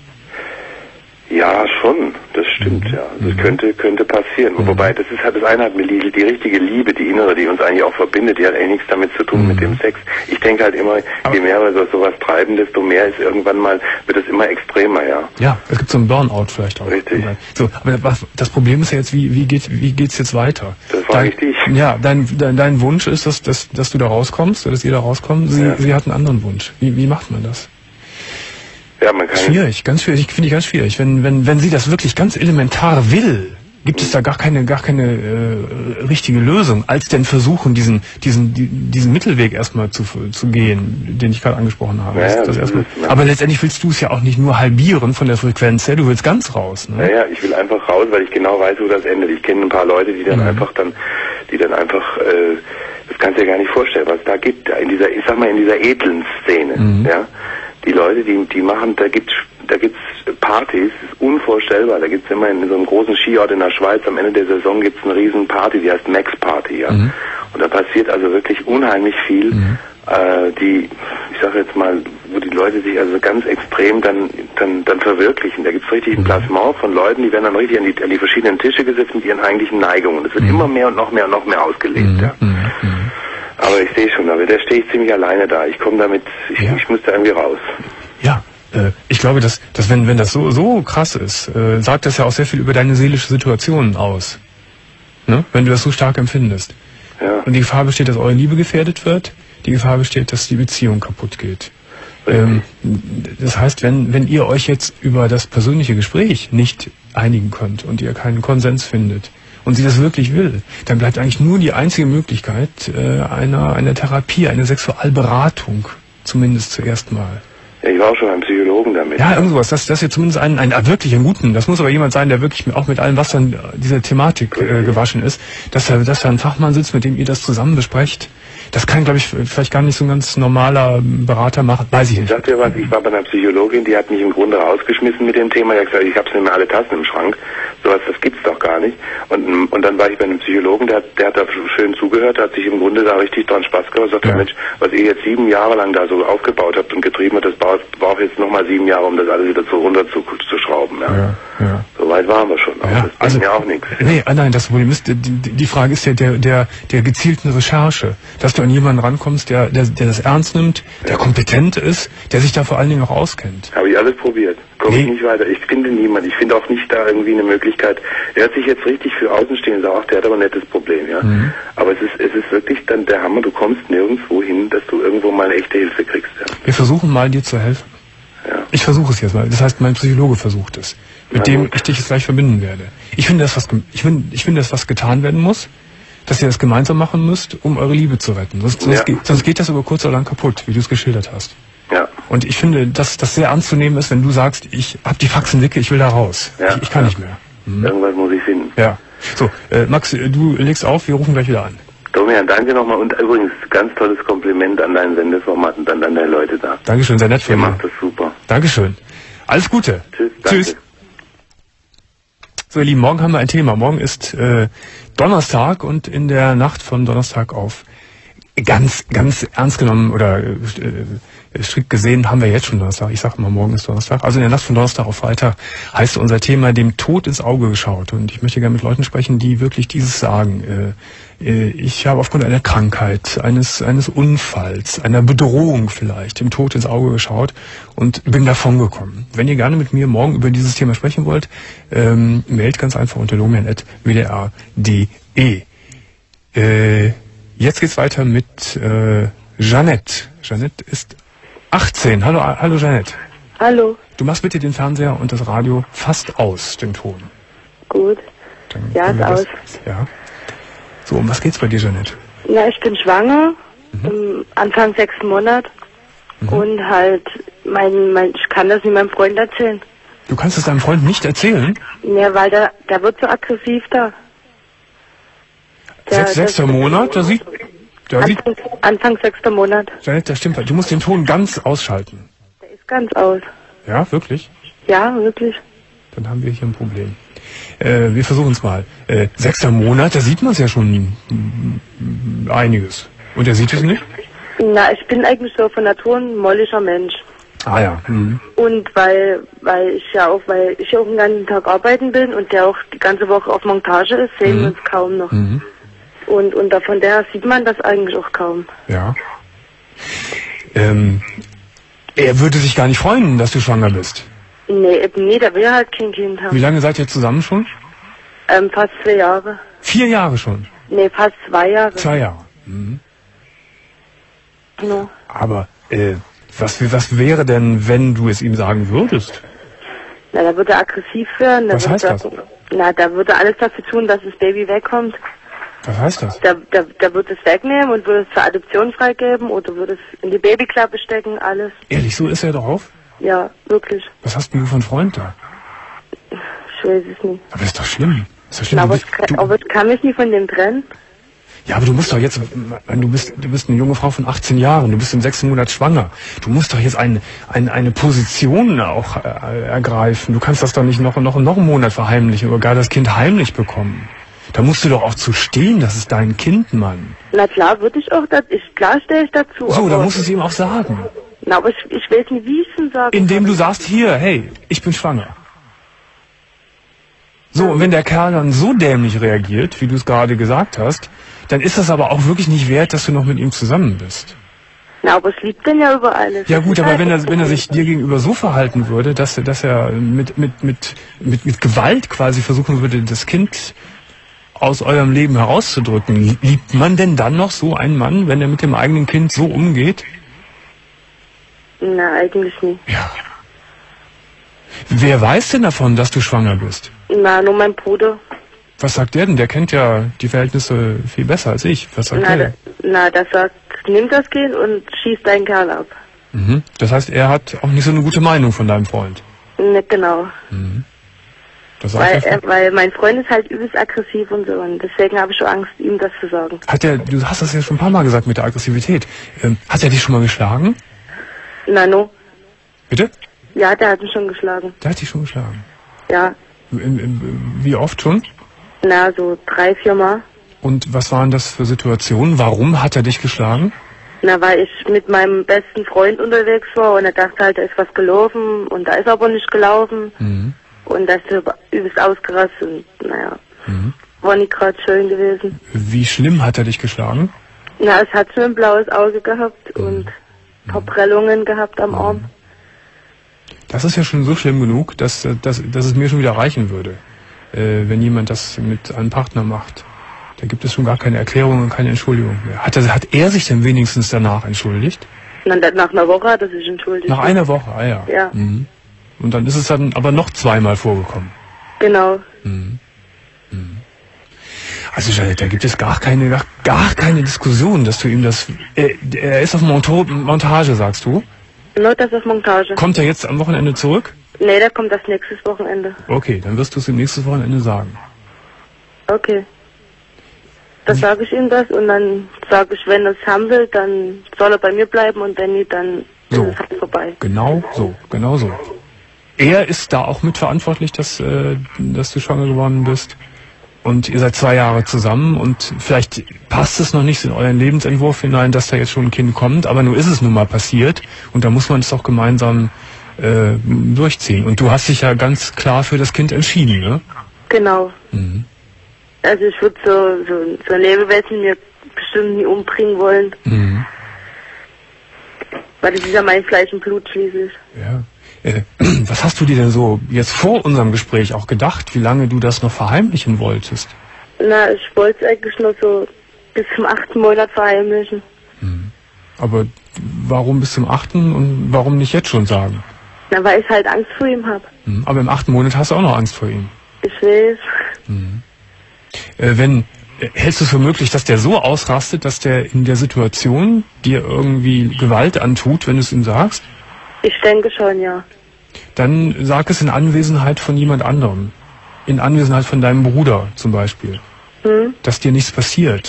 Ja, schon, das stimmt, ja. Also das könnte, könnte passieren. Mhm. Wobei, das ist halt, das eine hat mir die, die richtige Liebe, die innere, die uns eigentlich auch verbindet, die hat eigentlich nichts damit zu tun mhm. mit dem Sex. Ich denke halt immer, aber je mehr wir so sowas treiben, desto mehr ist irgendwann mal, wird es immer extremer, ja. Ja, es gibt so einen Burnout vielleicht auch. Richtig. So, aber das Problem ist ja jetzt, wie, wie geht, wie geht's jetzt weiter? Das frage ich dich. Ja, dein, dein, dein Wunsch ist, dass, dass, dass du da rauskommst, dass ihr da rauskommt. Sie, ja. sie hat einen anderen Wunsch. Wie, wie macht man das? Ja, man kann schwierig, ganz schwierig, finde ich ganz schwierig. Wenn, wenn, wenn sie das wirklich ganz elementar will, gibt es da gar keine, gar keine äh, richtige Lösung, als denn versuchen, diesen, diesen, diesen Mittelweg erstmal zu, zu gehen, den ich gerade angesprochen habe. Ja, das das erstmal, ist, aber letztendlich willst du es ja auch nicht nur halbieren von der Frequenz her, du willst ganz raus. Ne? Ja, ja, ich will einfach raus, weil ich genau weiß, wo das endet. Ich kenne ein paar Leute, die dann mhm. einfach dann, die dann einfach, äh, das kannst du dir gar nicht vorstellen, was da gibt, in dieser, ich sag mal, in dieser edlen Szene, mhm. ja. Die Leute, die, die machen, da gibt's, da gibt's Partys, das ist unvorstellbar. Da gibt's immer in so einem großen Skiort in der Schweiz, am Ende der Saison gibt's eine riesen Party, die heißt Max Party, ja. Mhm. Und da passiert also wirklich unheimlich viel, mhm. äh, die, ich sage jetzt mal, wo die Leute sich also ganz extrem dann, dann, dann verwirklichen. Da gibt's richtig ein Placement von Leuten, die werden dann richtig an die, an die verschiedenen Tische gesetzt mit ihren eigentlichen Neigungen. Das wird mhm. immer mehr und noch mehr und noch mehr ausgelebt, mhm. ja. Mhm. Aber ich sehe schon, aber da stehe ich ziemlich alleine da. Ich komme damit, ich, ja. ich muss da irgendwie raus. Ja, äh, ich glaube, dass, dass wenn, wenn das so, so krass ist, äh, sagt das ja auch sehr viel über deine seelische Situation aus. Ne? Wenn du das so stark empfindest. Ja. Und die Gefahr besteht, dass eure Liebe gefährdet wird. Die Gefahr besteht, dass die Beziehung kaputt geht. Ähm, das heißt, wenn, wenn ihr euch jetzt über das persönliche Gespräch nicht einigen könnt und ihr keinen Konsens findet, und sie das wirklich will, dann bleibt eigentlich nur die einzige Möglichkeit äh, einer, einer Therapie, einer Sexualberatung, zumindest zuerst mal. Ja, ich war auch schon beim Psychologen damit. Ja, irgendwas, dass, dass ihr zumindest einen, einen einen wirklich einen guten, das muss aber jemand sein, der wirklich auch mit allem Wassern dieser Thematik äh, gewaschen ist, dass da, dass da ein Fachmann sitzt, mit dem ihr das zusammen besprecht. Das kann, glaube ich, vielleicht gar nicht so ein ganz normaler Berater machen, weiß ich nicht. Ich sag dir was, ich war bei einer Psychologin, die hat mich im Grunde rausgeschmissen mit dem Thema. Die hat gesagt, ich hab's nicht mehr alle Tassen im Schrank. Sowas, das gibt's doch gar nicht. Und, und dann war ich bei einem Psychologen, der hat, der hat da schön zugehört, hat sich im Grunde da richtig dran Spaß gemacht. Sagt, ja. Mensch, was ihr jetzt sieben Jahre lang da so aufgebaut habt und getrieben habt, das braucht jetzt nochmal sieben Jahre, um das alles wieder so runter zu, zu schrauben. Ja. Ja, ja. So weit waren wir schon. Aber ja, das bringt also, mir auch nichts. Nee, nein, das Problem ist, die, die Frage ist ja der, der, der gezielten Recherche, dass du an jemanden rankommst, der, der, der das ernst nimmt, der ja. kompetent ist, der sich da vor allen Dingen auch auskennt. Habe ich alles probiert. Komme nee. ich nicht weiter. Ich finde niemanden. Ich finde auch nicht da irgendwie eine Möglichkeit. Er hat sich jetzt richtig für Außenstehende gesagt, ach, der hat aber ein nettes Problem, ja. Mhm. Aber es ist, es ist wirklich dann der Hammer. Du kommst nirgendwo hin, dass du irgendwo mal eine echte Hilfe kriegst, ja. Wir versuchen mal, dir zu helfen. Ja. Ich versuche es jetzt mal. Das heißt, mein Psychologe versucht es, mit dem ich dich jetzt gleich verbinden werde. Ich finde, dass was, ich finde, ich finde, dass was getan werden muss, dass ihr das gemeinsam machen müsst, um eure Liebe zu retten. Sonst, sonst, ja. geht, sonst geht das über kurz oder lang kaputt, wie du es geschildert hast. Ja. Und ich finde, dass das sehr ernst zu nehmen ist, wenn du sagst, ich hab die Faxen dicke, ich will da raus. Ja. Ich, ich kann ja. nicht mehr. Mhm. Irgendwas muss ich finden. Ja. So, äh, Max, du legst auf, wir rufen gleich wieder an. Domian, danke nochmal und übrigens ganz tolles Kompliment an dein Sendeformat und an deine Leute da. Dankeschön, sehr nett von Ihr dir. macht das super. Dankeschön. Alles Gute. Tschüss. Danke. Tschüss. So, ihr Lieben, morgen haben wir ein Thema. Morgen ist äh, Donnerstag und in der Nacht von Donnerstag auf ganz, ganz ernst genommen oder äh, strikt gesehen haben wir jetzt schon Donnerstag. Ich sage mal, morgen ist Donnerstag. Also in der Nacht von Donnerstag auf Freitag heißt unser Thema dem Tod ins Auge geschaut. Und ich möchte gerne mit Leuten sprechen, die wirklich dieses sagen. Äh, äh, ich habe aufgrund einer Krankheit, eines, eines Unfalls, einer Bedrohung vielleicht, dem Tod ins Auge geschaut und bin davon gekommen. Wenn ihr gerne mit mir morgen über dieses Thema sprechen wollt, ähm, mailt ganz einfach unter domian punkt w d r punkt d e. Äh, jetzt geht's weiter mit äh, Jeanette. Jeanette ist achtzehn. Hallo, hallo Jeanette. Hallo. Du machst bitte den Fernseher und das Radio fast aus, den Ton. Gut. Dann Ja, können ist wir aus. das- Ja. So, um was geht's bei dir, Jeanette? Na, ich bin schwanger, im Anfang sechsten Monat. Und halt, mein, mein, ich kann das nicht meinem Freund erzählen. Du kannst es deinem Freund nicht erzählen? Ja, weil der, der wird so aggressiv da. Der- Sechs, sechster das- Monat, da sieht, da sieht, Anfang, Anfang sechster Monat. Jeanette, das stimmt. Du musst den Ton ganz ausschalten. Der ist ganz aus. Ja, wirklich? Ja, wirklich. Dann haben wir hier ein Problem. Äh, wir versuchen es mal. Äh, sechster Monat, da sieht man es ja schon mm, einiges. Und er sieht es nicht? Na, ich bin eigentlich so von Natur ein molliger Mensch. Ah ja. Mhm. Und weil, weil ich ja auch, weil ich auch den ganzen Tag arbeiten bin und der auch die ganze Woche auf Montage ist, sehen wir uns kaum noch. Mhm. Und, und da von daher sieht man das eigentlich auch kaum. Ja. Ähm, er würde sich gar nicht freuen, dass du schwanger bist. Nee, eben nee, der will halt kein Kind Wie haben. lange seid ihr zusammen schon? Ähm, fast zwei Jahre. Vier Jahre schon. Nee, fast zwei Jahre. Zwei Jahre. Mhm. No. Aber äh, was, was wäre denn, wenn du es ihm sagen würdest? Na, da wird er aggressiv werden. Da Was wird heißt er, das? Na, da wird er alles dafür tun, dass das Baby wegkommt. Was heißt das? Da, da, da wird es wegnehmen und wird es zur Adoption freigeben oder wird es in die Babyklappe stecken, alles. Ehrlich, so ist er drauf? Ja, wirklich. Was hast denn du für einen Freund da? Ich weiß es nicht. Aber das ist doch schlimm. Das ist doch schlimm. Na, aber, Du ich, bist- du, aber ich kann mich nicht von dem trennen. ja, aber du musst doch jetzt, du bist, du bist eine junge Frau von achtzehn Jahren, du bist im sechsten Monat schwanger. Du musst doch jetzt eine, eine, eine Position auch äh, ergreifen. Du kannst das doch nicht noch, noch, noch einen Monat verheimlichen oder gar das Kind heimlich bekommen. Da musst du doch auch zu stehen, das ist dein Kind, Mann. Na klar, würde ich auch, das, ich, klar stehe ich dazu. So, da aber, musst du es ihm auch sagen. Na, aber ich, ich weiß nicht, wie ich es ihm sagen Indem soll. du sagst, hier, hey, ich bin schwanger. So, und wenn der Kerl dann so dämlich reagiert, wie du es gerade gesagt hast, dann ist das aber auch wirklich nicht wert, dass du noch mit ihm zusammen bist. Na, aber es liebt den ja über alles. Ja Das gut, ist aber halt- wenn er, wenn er sich dir gegenüber so verhalten würde, dass, er- dass er mit, mit, mit, mit, mit Gewalt quasi versuchen würde, das Kind aus eurem Leben herauszudrücken, liebt man denn dann noch so einen Mann, wenn er mit dem eigenen Kind so umgeht? Na, eigentlich nicht. Ja. Wer weiß denn davon, dass du schwanger bist? Na, nur mein Bruder. Was sagt der denn? Der kennt ja die Verhältnisse viel besser als ich. Was sagt Na, der? da, na, der sagt, nimm das Kind und schieß deinen Kerl ab. Mhm. Das heißt, er hat auch nicht so eine gute Meinung von deinem Freund. Nicht genau. Das sagt Weil, er schon. er, weil mein Freund ist halt übelst aggressiv und so. Und deswegen habe ich schon Angst, ihm das zu sagen. Hat er, du hast das ja schon ein paar Mal gesagt mit der Aggressivität. Ähm, hat er dich schon mal geschlagen? Na, no. Bitte? Ja, der hat mich schon geschlagen. Der hat dich schon geschlagen. Ja. In, in, wie oft schon? Na, so drei, vier Mal. Und was waren das für Situationen? Warum hat er dich geschlagen? Na, weil ich mit meinem besten Freund unterwegs war und er dachte halt, da ist was gelaufen und da ist aber nicht gelaufen. Mhm. Und da ist er übelst ausgerastet und naja, war nicht gerade schön gewesen. Wie schlimm hat er dich geschlagen? Na, es hat schon ein blaues Auge gehabt und ein paar Prellungen gehabt am Arm. Das ist ja schon so schlimm genug, dass, äh, dass, dass es mir schon wieder reichen würde, äh, wenn jemand das mit einem Partner macht. Da gibt es schon gar keine Erklärung und keine Entschuldigung mehr. Hat er, hat er sich denn wenigstens danach entschuldigt? Und dann, nach einer Woche hat er sich entschuldigt. Nach einer Woche, ah ja. Ja. Mhm. Und dann ist es dann aber noch zweimal vorgekommen. Genau. Also Jeanette, da gibt es gar keine, gar, gar keine Diskussion, dass du ihm das... Er, er ist auf Monto, Montage, sagst du. Nur das auf Montage. Kommt er jetzt am Wochenende zurück? Nee, der kommt das nächstes Wochenende. Okay, dann wirst du es im nächsten Wochenende sagen. Okay. Das sage ich ihm das und dann sage ich, wenn er es haben will, dann soll er bei mir bleiben und wenn nicht, dann So. ist es halt vorbei. Genau so, genau so. Er ist da auch mitverantwortlich, dass, äh, dass du schwanger geworden bist. Und ihr seid zwei Jahre zusammen und vielleicht passt es noch nicht in euren Lebensentwurf hinein, dass da jetzt schon ein Kind kommt, aber nur ist es nun mal passiert und da muss man es auch gemeinsam äh, durchziehen. Und du hast dich ja ganz klar für das Kind entschieden, ne? Genau. Mhm. Also ich würde so, so, so ein Lebewesen mir bestimmt nie umbringen wollen. Mhm. Weil das ist ja mein Fleisch und Blut schließlich. Ja. Äh, was hast du dir denn so jetzt vor unserem Gespräch auch gedacht, wie lange du das noch verheimlichen wolltest? Na, ich wollte es eigentlich nur so bis zum achten Monat verheimlichen. Mhm. Aber warum bis zum achten und warum nicht jetzt schon sagen? Na, weil ich halt Angst vor ihm habe. Mhm. Aber im achten Monat hast du auch noch Angst vor ihm. Ich weiß. Mhm. Äh, wenn, äh, hältst du es für möglich, dass der so ausrastet, dass der in der Situation dir irgendwie Gewalt antut, wenn du es ihm sagst? Ich denke schon, ja. Dann sag es in Anwesenheit von jemand anderem. In Anwesenheit von deinem Bruder zum Beispiel. Hm? Dass dir nichts passiert.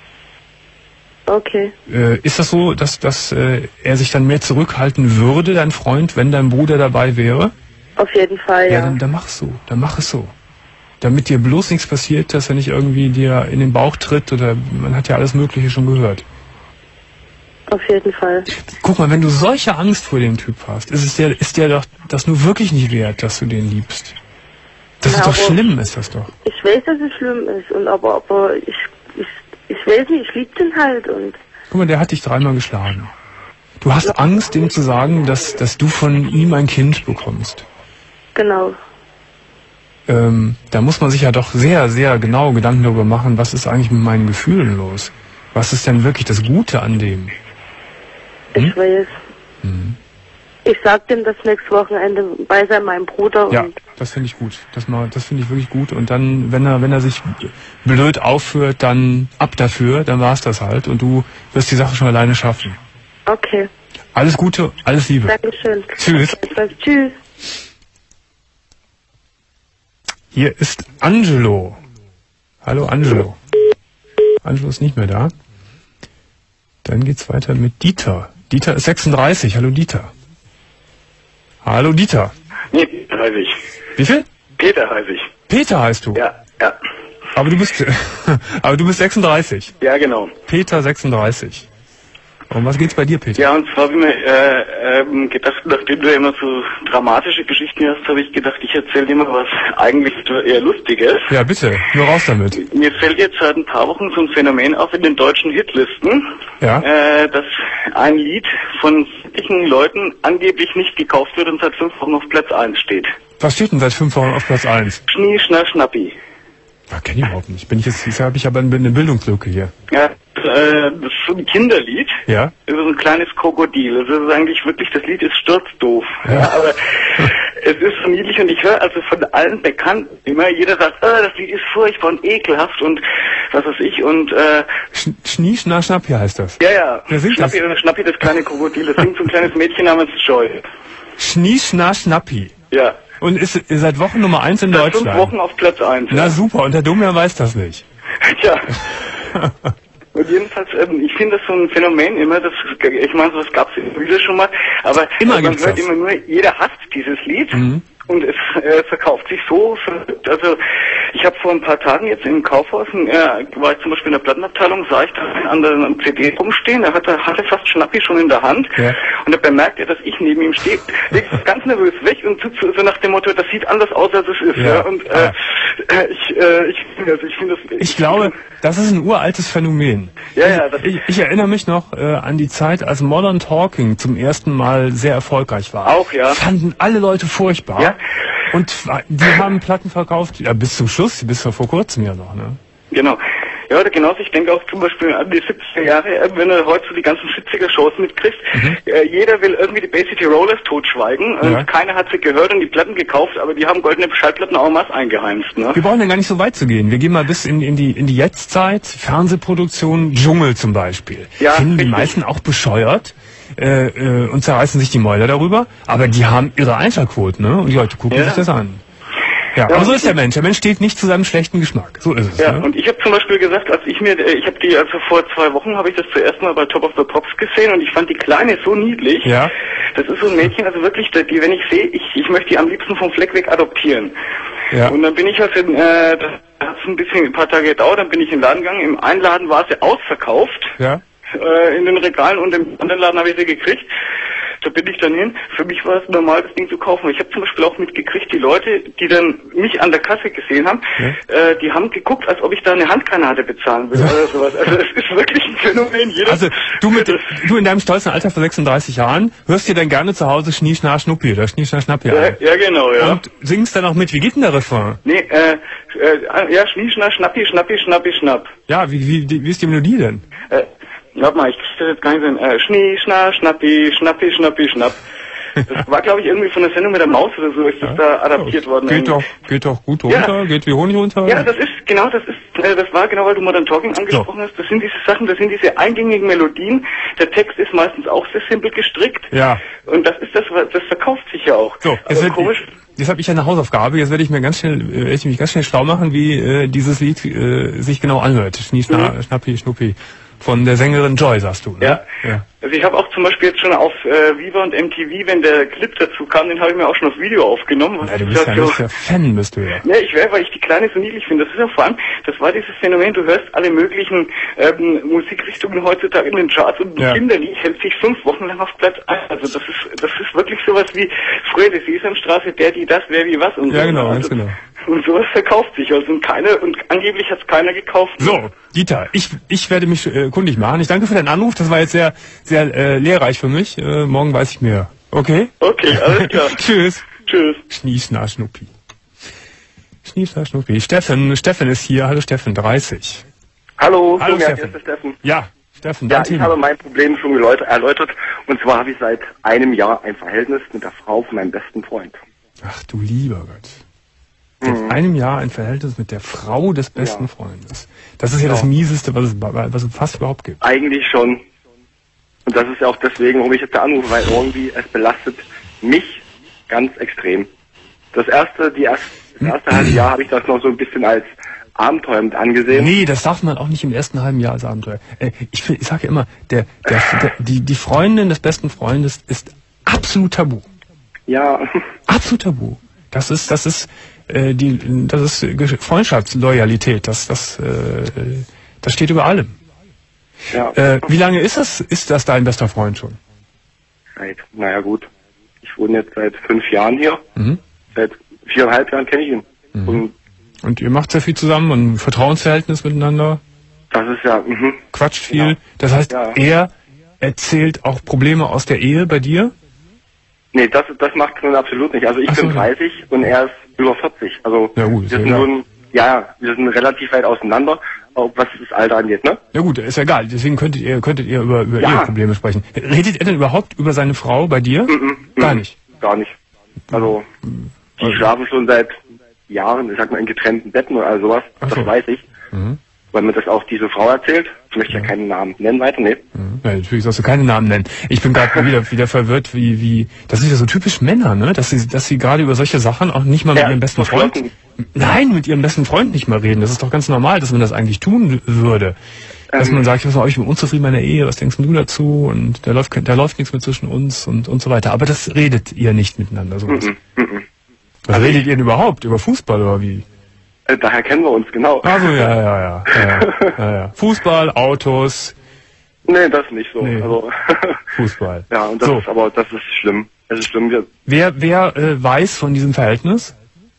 Okay. Äh, ist das so, dass, dass äh, er sich dann mehr zurückhalten würde, dein Freund, wenn dein Bruder dabei wäre? Auf jeden Fall, Ja, ja. dann, dann mach es so. Dann mach es so. Damit dir bloß nichts passiert, dass er nicht irgendwie dir in den Bauch tritt oder man hat ja alles Mögliche schon gehört. Auf jeden Fall. Guck mal, wenn du solche Angst vor dem Typ hast, ist es dir, ist dir doch das nur wirklich nicht wert, dass du den liebst. Das Ja, ist doch aber- schlimm, ist das doch. Ich weiß, dass es schlimm ist, und aber, aber ich, ich, ich weiß nicht, ich liebe den halt und Guck mal, der hat dich dreimal geschlagen. Du hast Angst, dem zu sagen, dass, dass du von ihm ein Kind bekommst. genau. Ähm, da muss man sich ja doch sehr, sehr genau Gedanken darüber machen, was ist eigentlich mit meinen Gefühlen los? Was ist denn wirklich das Gute an dem? Ich Hm? weiß. Mhm. Ich sag dem das nächste Wochenende bei seinem meinem Bruder Ja, und das finde ich gut. Das, mal- das finde ich wirklich gut. Und dann, wenn er, wenn er sich blöd aufführt, dann ab dafür, dann war's das halt. Und du wirst die Sache schon alleine schaffen. okay. Alles Gute, alles Liebe. Dankeschön. Tschüss. Tschüss. Hier ist Angelo. Hallo Angelo. Angelo ist nicht mehr da. Dann geht's weiter mit Dieter. Dieter ist sechsunddreißig. Hallo Dieter. Hallo Dieter. Nee, Peter heiße ich. Wie viel? Peter heiße ich. Peter heißt du. Ja, ja. Aber du bist, aber du bist sechsunddreißig. Ja, genau. Peter sechsunddreißig. Um was geht's bei dir, Peter? Ja, und zwar habe ich mir äh, ähm, gedacht, nachdem du ja immer so dramatische Geschichten hast, habe ich gedacht, ich erzähle dir mal was eigentlich eher Lustiges. Ja, bitte. Nur raus damit. Mir fällt jetzt seit ein paar Wochen so ein Phänomen auf in den deutschen Hitlisten, Ja. äh, dass ein Lied von etlichen Leuten angeblich nicht gekauft wird und seit fünf Wochen auf Platz eins steht. Was steht denn seit fünf Wochen auf Platz eins? Schnie, Schnapp, Schnappi. Ja, kenn ich überhaupt nicht. Bin ich jetzt, jetzt habe ich aber eine Bildungslücke hier. Ja, äh, das ist so ein Kinderlied. Ja? Das ist ein kleines Krokodil. Das ist eigentlich wirklich, das Lied ist sturzdoof. Ja. Ja, aber es ist so niedlich und ich höre also von allen Bekannten immer, jeder sagt, oh, das Lied ist furchtbar und ekelhaft und was weiß ich und äh, Sch Schnie, Schna, Schnapp, hier heißt das. ja, ja, Wer singt Schnappi, das? Schnappi, das kleine Krokodil, das singt so ein kleines Mädchen namens Joy. Schnie, Schna, Schnappi. Ja, Und ist ihr seid Wochen Nummer eins in seit fünf Deutschland. Wochen auf Platz eins. Na super, und der Domian weiß das nicht. Ja. Und jedenfalls, ähm, ich finde das so ein Phänomen immer, das, ich meine, sowas gab es immer wieder schon mal, aber Immer man gibt's hört das. immer nur, jeder hasst dieses Lied Mhm. und es äh, verkauft sich so verrückt. Also ich habe vor ein paar Tagen jetzt im Kaufhaus, äh, war ich zum Beispiel in der Plattenabteilung, sah ich da an der am C D rumstehen, da hatte, hatte fast Schnappi schon in der Hand Ja. und da bemerkt er, dass ich neben ihm stehe, legt es ganz nervös weg und tut so, so nach dem Motto, das sieht anders aus, als es ist. Ja. Ja. Und äh, Ah. äh, ich, äh, ich, also ich finde das... Ich glaube, das ist ein uraltes Phänomen. Ja, ja, das Ich, ich erinnere mich noch äh, an die Zeit, als Modern Talking zum ersten Mal sehr erfolgreich war. Auch, ja. Fanden alle Leute furchtbar. Ja. Und die haben Platten verkauft, ja, bis zum Schluss, bis vor kurzem ja noch, ne? Genau. Ja, oder genauso, ich denke auch zum Beispiel an die siebziger Jahre, äh, wenn du heute so die ganzen siebziger-Shows mitkriegst, Mhm. äh, jeder will irgendwie die Bay City Rollers totschweigen und Ja. keiner hat sie gehört und die Platten gekauft, aber die haben goldene Schallplatten en masse eingeheimst, ne? Wir brauchen ja gar nicht so weit zu gehen. Wir gehen mal bis in, in die in die Jetztzeit. Fernsehproduktion, Dschungel zum Beispiel. Ja, Finden die richtig. meisten auch bescheuert. äh, äh, und zerreißen sich die Mäuler darüber, aber die haben ihre Einschaltquoten, ne? Und die Leute gucken ja. sich das an. Ja, ja, aber so ist der Mensch. Der Mensch steht nicht zu seinem schlechten Geschmack. So ist es. Ja, ne? und ich habe zum Beispiel gesagt, als ich mir, ich habe die, also vor zwei Wochen habe ich das zuerst mal bei Top of the Pops gesehen und ich fand die Kleine so niedlich. Ja. Das ist so ein Mädchen, also wirklich, die, wenn ich sehe, ich, ich möchte die am liebsten vom Fleck weg adoptieren. Ja. Und dann bin ich also, äh, das hat ein bisschen, ein paar Tage gedauert, dann bin ich in den Laden gegangen. Im einen Laden war sie ausverkauft. Ja. Äh, in den Regalen und im anderen Laden habe ich sie gekriegt. Da bin ich dann hin. Für mich war es normal, das Ding zu kaufen. Ich habe zum Beispiel auch mitgekriegt, die Leute, die dann mich an der Kasse gesehen haben, ja. äh, die haben geguckt, als ob ich da eine Handgranate bezahlen will oder sowas. Also es ist wirklich ein Phänomen. Jeder also du mit du in deinem stolzen Alter von sechsunddreißig Jahren hörst dir dann gerne zu Hause Schnie, Schna, Schnuppi oder Schnie, Schna, Schnappi ja, an. ja, genau, ja. Und singst dann auch mit. Wie geht denn der Refrain? Nee, äh, äh ja, Schnie, Schna, Schnappi, Schnappi, Schnappi, Schnapp. Ja, wie, wie, wie ist die Melodie denn? Äh, warte mal, ich krieg das jetzt gar nicht so hin. Äh, Schnie, Schna, Schnappi, Schnappi, Schnappi, Schnapp. Das war, glaube ich, irgendwie von der Sendung mit der Maus oder so, ist das ja. da adaptiert worden. Geht doch, geht doch gut runter, ja. geht wie Honig runter. Ja, das ist, genau, das ist, äh, das war genau, weil du Modern Talking angesprochen so. hast, das sind diese Sachen, das sind diese eingängigen Melodien, der Text ist meistens auch sehr simpel gestrickt. Ja. Und das ist das, das verkauft sich ja auch. So, jetzt, wird, komisch. jetzt habe ich eine Hausaufgabe, jetzt werde ich mir ganz schnell, äh, werde ich mich ganz schnell schlau machen, wie äh, dieses Lied äh, sich genau anhört. Schnie, Schna, mhm. Schnappi, Schnuppi. Von der Sängerin Joy, sagst du, ne? Ja. ja. Also ich habe auch zum Beispiel jetzt schon auf äh, Viva und M T V, wenn der Clip dazu kam, den habe ich mir auch schon auf Video aufgenommen. Was ja, du bist ja, so, bist ja Fan, bist du ja. Ja, ich wäre, weil ich die Kleine so niedlich finde. Das ist ja vor allem, das war dieses Phänomen, du hörst alle möglichen ähm, Musikrichtungen heutzutage in den Charts und ja. ein Kinderlied hält sich fünf Wochen lang auf Platz eins. Also das ist das ist wirklich sowas wie früher die Sesamstraße, der, die, das, wer, wie, was und ja, so. Genau, also, ganz genau. Und sowas verkauft sich. Also und keine, und angeblich hat es keiner gekauft. So, Dieter, ich, ich werde mich äh, kundig machen. Ich danke für deinen Anruf. Das war jetzt sehr, sehr äh, lehrreich für mich. Äh, morgen weiß ich mehr. Okay? Okay, alles klar. Tschüss. Tschüss. Schnie, Schna, Schnuppi. Schnie, Schna, Schnuppi. Steffen, Steffen ist hier. Hallo Steffen, dreißig. Hallo, Hallo Steffen. Steffen. Hier ist der Steffen. Ja, Steffen, Ja, dein ich Thema. habe mein Problem schon erläutert. Und zwar habe ich seit einem Jahr ein Verhältnis mit der Frau von meinem besten Freund. Ach du lieber Gott. Seit einem Jahr ein Verhältnis mit der Frau des besten Ja. Freundes. Das ist ja, ja das Mieseste, was es, was es fast überhaupt gibt. Eigentlich schon. Und das ist ja auch deswegen, warum ich jetzt da anrufe, weil irgendwie es belastet mich ganz extrem. Das erste, die erste, das erste halbe Jahr habe ich das noch so ein bisschen als Abenteuer mit angesehen. Nee, das darf man auch nicht im ersten halben Jahr als Abenteuer. Äh, ich ich sage ja immer, der, der, der, die, die Freundin des besten Freundes ist absolut tabu. Ja. Absolut tabu. Das ist, das ist, äh, die, das ist Freundschaftsloyalität. Das, das, äh, das steht über allem. Ja. Äh, wie lange ist das, ist das dein bester Freund schon? Seit, naja gut. Ich wohne jetzt seit fünf Jahren hier. Mhm. Seit viereinhalb Jahren kenne ich ihn. Mhm. Und Und ihr macht sehr viel zusammen und ein Vertrauensverhältnis miteinander. das ist ja, mhm. Quatscht viel. Ja. Das heißt, Ja. er erzählt auch Probleme aus der Ehe bei dir? Nee, das, das macht nun absolut nicht. Also ich Ach so, bin ja. dreißig und er ist über vierzig. Also Ja, gut, ist wir ja sind egal. nun, ja, wir sind relativ weit auseinander, auch was das Alter angeht, ne? Ja gut, ist ja egal. Deswegen könntet ihr, könntet ihr über, über Ja. ihre Probleme sprechen. Redet er denn überhaupt über seine Frau bei dir? Mhm, Gar mhm. nicht. Gar nicht. Also die Also- schlafen schon seit Jahren, ich sag mal, in getrennten Betten oder sowas. Ach Das so. weiß ich. Mhm. Weil mir das auch diese Frau erzählt. Ich möchte ja keinen Namen nennen, weiter, nee. Mhm. Ja, natürlich sollst du keine Namen nennen. Ich bin gerade wieder, wieder verwirrt, wie, wie, das ist ja so typisch Männer, ne? Dass sie, dass sie gerade über solche Sachen auch nicht mal mit Ja, ihrem besten Freund, verschlossen. nein, mit ihrem besten Freund nicht mal reden. Das ist doch ganz normal, dass man das eigentlich tun würde. Dass Ähm. man sagt, ich bin unzufrieden mit meiner Ehe, was denkst du dazu? Und da läuft, da läuft nichts mehr zwischen uns und, und so weiter. Aber das redet ihr nicht miteinander, sowas. Mhm, mhm. Was redet ihr denn überhaupt? Über Fußball oder wie? Äh, daher kennen wir uns, genau. Also ja, ja, ja, ja, ja, ja. Fußball, Autos, Nee, das nicht so. Nee. Also, Fußball. ja, und das So. ist aber, das ist schlimm. Das ist schlimm. Wir, Wer, wer äh, weiß von diesem Verhältnis?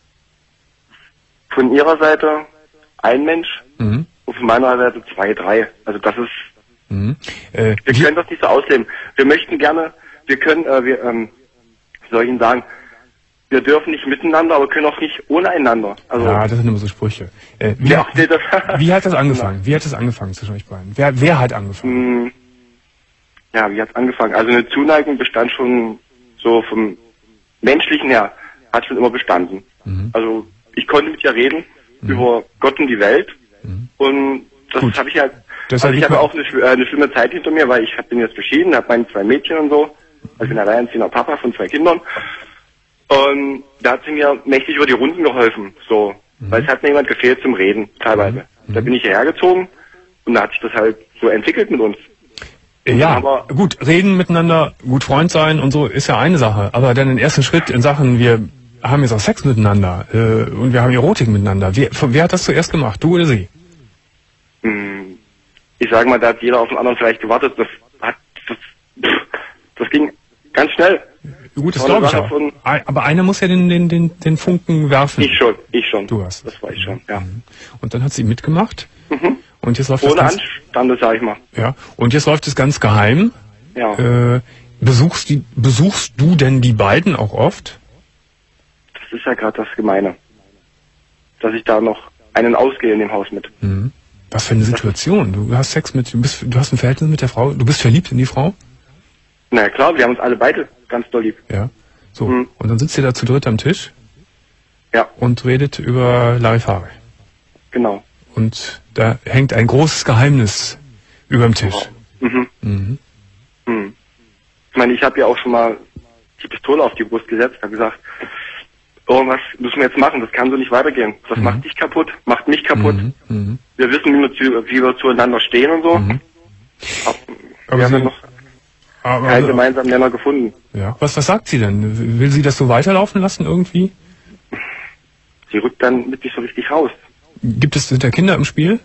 von ihrer Seite ein Mensch Mhm. und von meiner Seite zwei, drei. Also das ist, Mhm. Äh, wir wie, können das nicht so ausleben. Wir möchten gerne, wir können, äh, wir, ähm, wie soll ich Ihnen sagen, wir dürfen nicht miteinander, aber können auch nicht ohne einander. Also, ja, das sind immer so Sprüche. Äh, wie, ja, nee, das, wie hat das angefangen? Wie hat das angefangen zwischen euch beiden? Wer, wer hat angefangen? Hm, ja, wie hat's angefangen? Also eine Zuneigung bestand schon so vom Menschlichen her, hat schon immer bestanden. Mhm. Also ich konnte mit ihr reden Mhm. über Gott und die Welt Mhm. und das Gut. habe ich ja, Also ich habe auch eine, äh, eine schlimme Zeit hinter mir, weil ich bin jetzt geschieden, habe meine zwei Mädchen und so. Also ich bin alleinerziehender Papa von zwei Kindern. Und da hat sie mir mächtig über die Runden geholfen, so. Mhm. Weil es hat mir jemand gefehlt zum Reden, teilweise. Mhm. Da bin ich hierher gezogen und da hat sich das halt so entwickelt mit uns. Ja, aber gut, reden miteinander, gut Freund sein und so ist ja eine Sache. Aber dann den ersten Schritt in Sachen, wir haben jetzt auch Sex miteinander äh, und wir haben Erotik miteinander. Wer, wer hat das zuerst gemacht, du oder sie? Ich sage mal, da hat jeder auf den anderen vielleicht gewartet. Das hat, das, das ging ganz schnell. Gut, das glaube ich auch. Von, aber einer muss ja den, den, den, den Funken werfen. Ich schon, ich schon. Du hast. Das war ich schon, ja. Und dann hat sie mitgemacht. Mhm. Und jetzt läuft Ohne das Anstand, sag ich mal. Ja. Und jetzt läuft es ganz geheim. Ja. Äh, besuchst, die, besuchst du denn die beiden auch oft? Das ist ja gerade das Gemeine. Dass ich da noch einen ausgehe in dem Haus mit. Mhm. Was für eine Situation. Du hast Sex mit, du bist, du hast ein Verhältnis mit der Frau, du bist verliebt in die Frau? Na ja, klar, wir haben uns alle beide ganz doll lieb. Ja. So. Mhm. Und dann sitzt ihr da zu dritt am Tisch. Ja. Und redet über Larifari. Genau. Und da hängt ein großes Geheimnis über dem Tisch. Wow. Mhm. Mhm. Mhm. Ich meine, ich habe ja auch schon mal die Pistole auf die Brust gesetzt, habe gesagt, oh, was müssen wir jetzt machen? Das kann so nicht weitergehen. Das mhm. macht dich kaputt, macht mich kaputt. Mhm. Mhm. Wir wissen, wie wir, zu, wie wir zueinander stehen und so. Mhm. Aber, aber wir haben sie, ja noch aber, keinen gemeinsamen Nenner gefunden. Ja. Was, was sagt sie denn? Will sie das so weiterlaufen lassen irgendwie? Sie rückt dann mit nicht so richtig raus. Gibt es sind da Kinder im Spiel?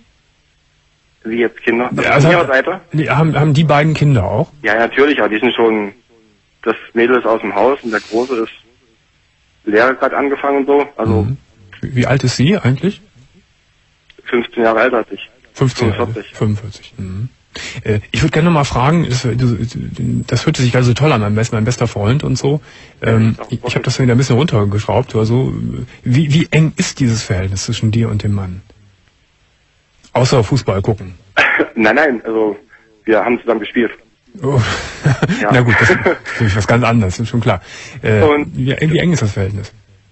Wie jetzt Kinder? Ja, also von ihrer Seite? Die, haben, haben die beiden Kinder auch? Ja, natürlich, aber die sind schon, das Mädel ist aus dem Haus und der Große ist Lehre gerade angefangen und so. Also mhm. Wie alt ist sie eigentlich? fünfzehn Jahre älter als ich. fünfzehn, fünfundvierzig. fünfundvierzig. Mhm. Äh, ich würde gerne noch mal fragen, das, das hörte sich also toll an, mein, mein bester Freund und so. Ähm, ja, ich ich habe das wieder ein bisschen runtergeschraubt oder so. Wie, wie eng ist dieses Verhältnis zwischen dir und dem Mann? Außer Fußball gucken. Nein, nein, also wir haben zusammen gespielt. Oh. Ja. Na gut, das ist natürlich was ganz anderes, ist schon klar. Äh, und wie, wie eng ist das Verhältnis?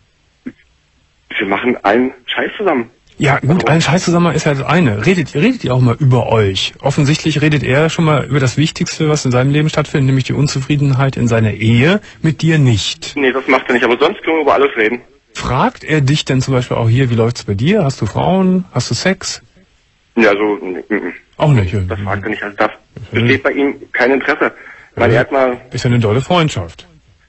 Wir machen allen Scheiß zusammen. Ja, gut, also, allen Scheiß zusammen ist ja das eine. Redet, redet ihr auch mal über euch? Offensichtlich redet er schon mal über das Wichtigste, was in seinem Leben stattfindet, nämlich die Unzufriedenheit in seiner Ehe, mit dir nicht. Nee, das macht er nicht, aber sonst können wir über alles reden. Fragt er dich denn zum Beispiel auch hier, wie läuft's bei dir? Hast du Frauen? Hast du Sex? Ja, so, n -n. Auch nicht. Das fragt er nicht, also da besteht bei ihm kein Interesse. Weil er hat mal... Ist ja eine dolle Freundschaft.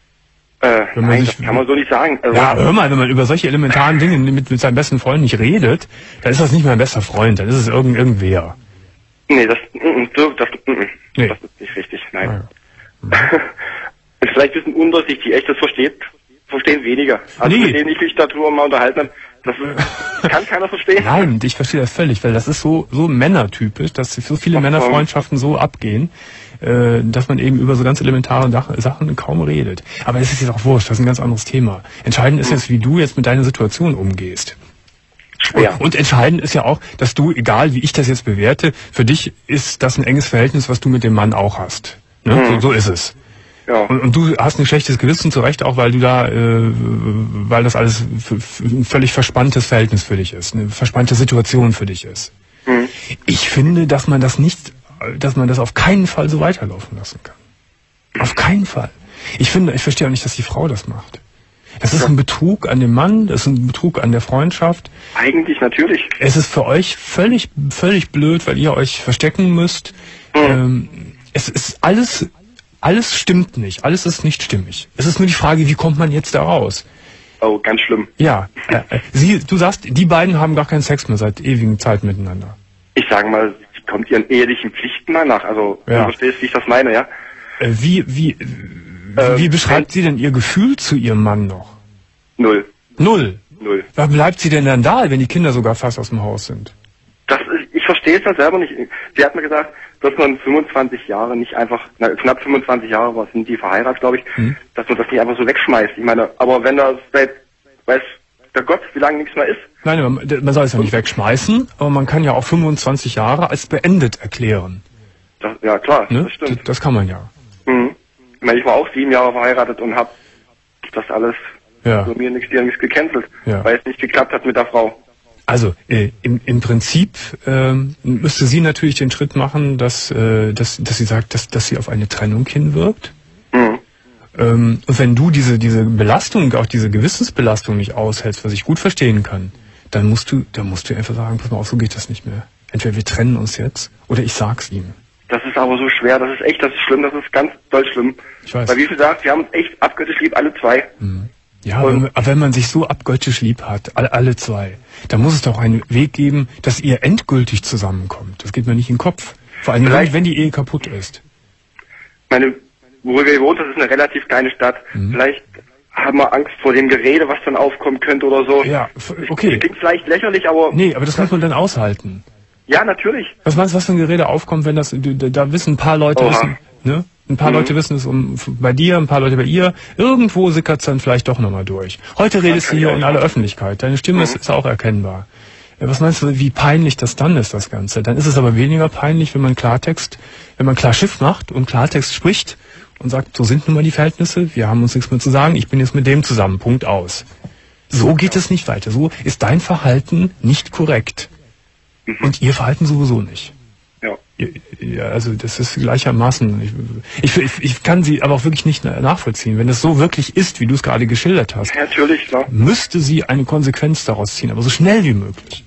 Äh, nein, das kann man so nicht sagen. Also, ja, hör mal, wenn man über solche elementaren Dinge mit, mit seinem besten Freund nicht redet, dann ist das nicht mein bester Freund, dann ist es irgend, irgendwer. Nee, das, mm, so, das, mm, nee. das ist nicht richtig, nein. Ah, ja. Ist vielleicht ein bisschen undurchsichtig, echt, das versteht, verstehen weniger. Also nee. mit denen ich mich darüber mal unterhalten habe, das ist, kann keiner verstehen. Nein, ich verstehe das völlig, weil das ist so, so männertypisch, dass so viele Ach, Männerfreundschaften so abgehen, äh, dass man eben über so ganz elementare Sachen kaum redet. Aber es ist jetzt auch wurscht, das ist ein ganz anderes Thema. Entscheidend ist jetzt, wie du jetzt mit deiner Situation umgehst. Ja. Und, und entscheidend ist ja auch, dass du, egal wie ich das jetzt bewerte, für dich ist das ein enges Verhältnis, was du mit dem Mann auch hast. Ne? Mhm. So, so ist es. Ja. Und, und du hast ein schlechtes Gewissen, zu Recht auch, weil du da, äh, weil das alles ein völlig verspanntes Verhältnis für dich ist, eine verspannte Situation für dich ist. Mhm. Ich finde, dass man das nicht, dass man das auf keinen Fall so weiterlaufen lassen kann. Auf keinen Fall. Ich finde, ich verstehe auch nicht, dass die Frau das macht. Das ist ein Betrug an dem Mann, das ist ein Betrug an der Freundschaft. Eigentlich natürlich. Es ist für euch völlig, völlig blöd, weil ihr euch verstecken müsst. Mhm. Ähm, es ist alles, alles stimmt nicht. Alles ist nicht stimmig. Es ist nur die Frage, wie kommt man jetzt da raus? Oh, ganz schlimm. Ja. Äh, Sie, du sagst, die beiden haben gar keinen Sex mehr seit ewigen Zeit miteinander. Ich sage mal, sie kommt ihren ehelichen Pflichten mal nach. Also, Ja. du verstehst, wie ich das meine, ja? Äh, wie, wie, Ähm, wie beschreibt sie denn ihr Gefühl zu ihrem Mann noch? Null. Null. Null. Da bleibt sie denn dann da, wenn die Kinder sogar fast aus dem Haus sind? Das ist, ich verstehe es ja selber nicht. Sie hat mir gesagt, dass man fünfundzwanzig Jahre nicht einfach, na, knapp fünfundzwanzig Jahre was sind die verheiratet, glaube ich, Hm. dass man das nicht einfach so wegschmeißt. Ich meine, aber wenn das seit, weiß der Gott, wie lange nichts mehr ist. Nein, man, man soll es ja nicht wegschmeißen, aber man kann ja auch fünfundzwanzig Jahre als beendet erklären. Das, ja, klar, Ne? das stimmt. Das, das kann man ja. Mhm. Ich meine, ich war auch sieben Jahre verheiratet und habe das alles Ja. so mir nichts, dir nichts gecancelt, Ja. weil es nicht geklappt hat mit der Frau. Also äh, im, im Prinzip äh, müsste sie natürlich den Schritt machen, dass, äh, dass, dass sie sagt, dass, dass sie auf eine Trennung hinwirkt. Mhm. Ähm, und wenn du diese, diese Belastung, auch diese Gewissensbelastung nicht aushältst, was ich gut verstehen kann, dann musst du, dann musst du einfach sagen, pass mal auf, so geht das nicht mehr. Entweder wir trennen uns jetzt oder ich sag's ihm. Das ist aber so schwer, das ist echt, das ist schlimm, das ist ganz doll schlimm. Ich weiß. Weil wie gesagt, wir haben uns echt abgöttisch lieb, alle zwei. Mhm. Ja, aber, aber wenn man sich so abgöttisch lieb hat, alle, alle zwei, dann muss es doch einen Weg geben, dass ihr endgültig zusammenkommt. Das geht mir nicht in den Kopf. Vor allem, wenn, wenn die Ehe kaputt ist. Meine, wo wir wohnen, das ist eine relativ kleine Stadt. Mhm. Vielleicht haben wir Angst vor dem Gerede, was dann aufkommen könnte oder so. Ja, okay. Das klingt vielleicht lächerlich, aber... Nee, aber das muss man dann aushalten. Ja, natürlich. Was meinst du, was für ein Gerede aufkommt, wenn das, da, da wissen ein paar Leute, wissen, ne? Ein paar mhm. Leute wissen es um, bei dir, ein paar Leute bei ihr. Irgendwo sickert es dann vielleicht doch nochmal durch. Heute redest du hier in aller Öffentlichkeit. Deine Stimme mhm. ist, ist auch erkennbar. Was meinst du, wie peinlich das dann ist, das Ganze? Dann ist es aber weniger peinlich, wenn man Klartext, wenn man klar Schiff macht und Klartext spricht und sagt, so sind nun mal die Verhältnisse, wir haben uns nichts mehr zu sagen, ich bin jetzt mit dem zusammen, Punkt aus. So geht es nicht weiter. So ist dein Verhalten nicht korrekt. Mhm. Und ihr Verhalten sowieso nicht. Ja. Ja, also das ist gleichermaßen. Ich, ich, ich kann sie aber auch wirklich nicht nachvollziehen. Wenn es so wirklich ist, wie du es gerade geschildert hast, ja, natürlich, klar. Müsste sie eine Konsequenz daraus ziehen, aber so schnell wie möglich.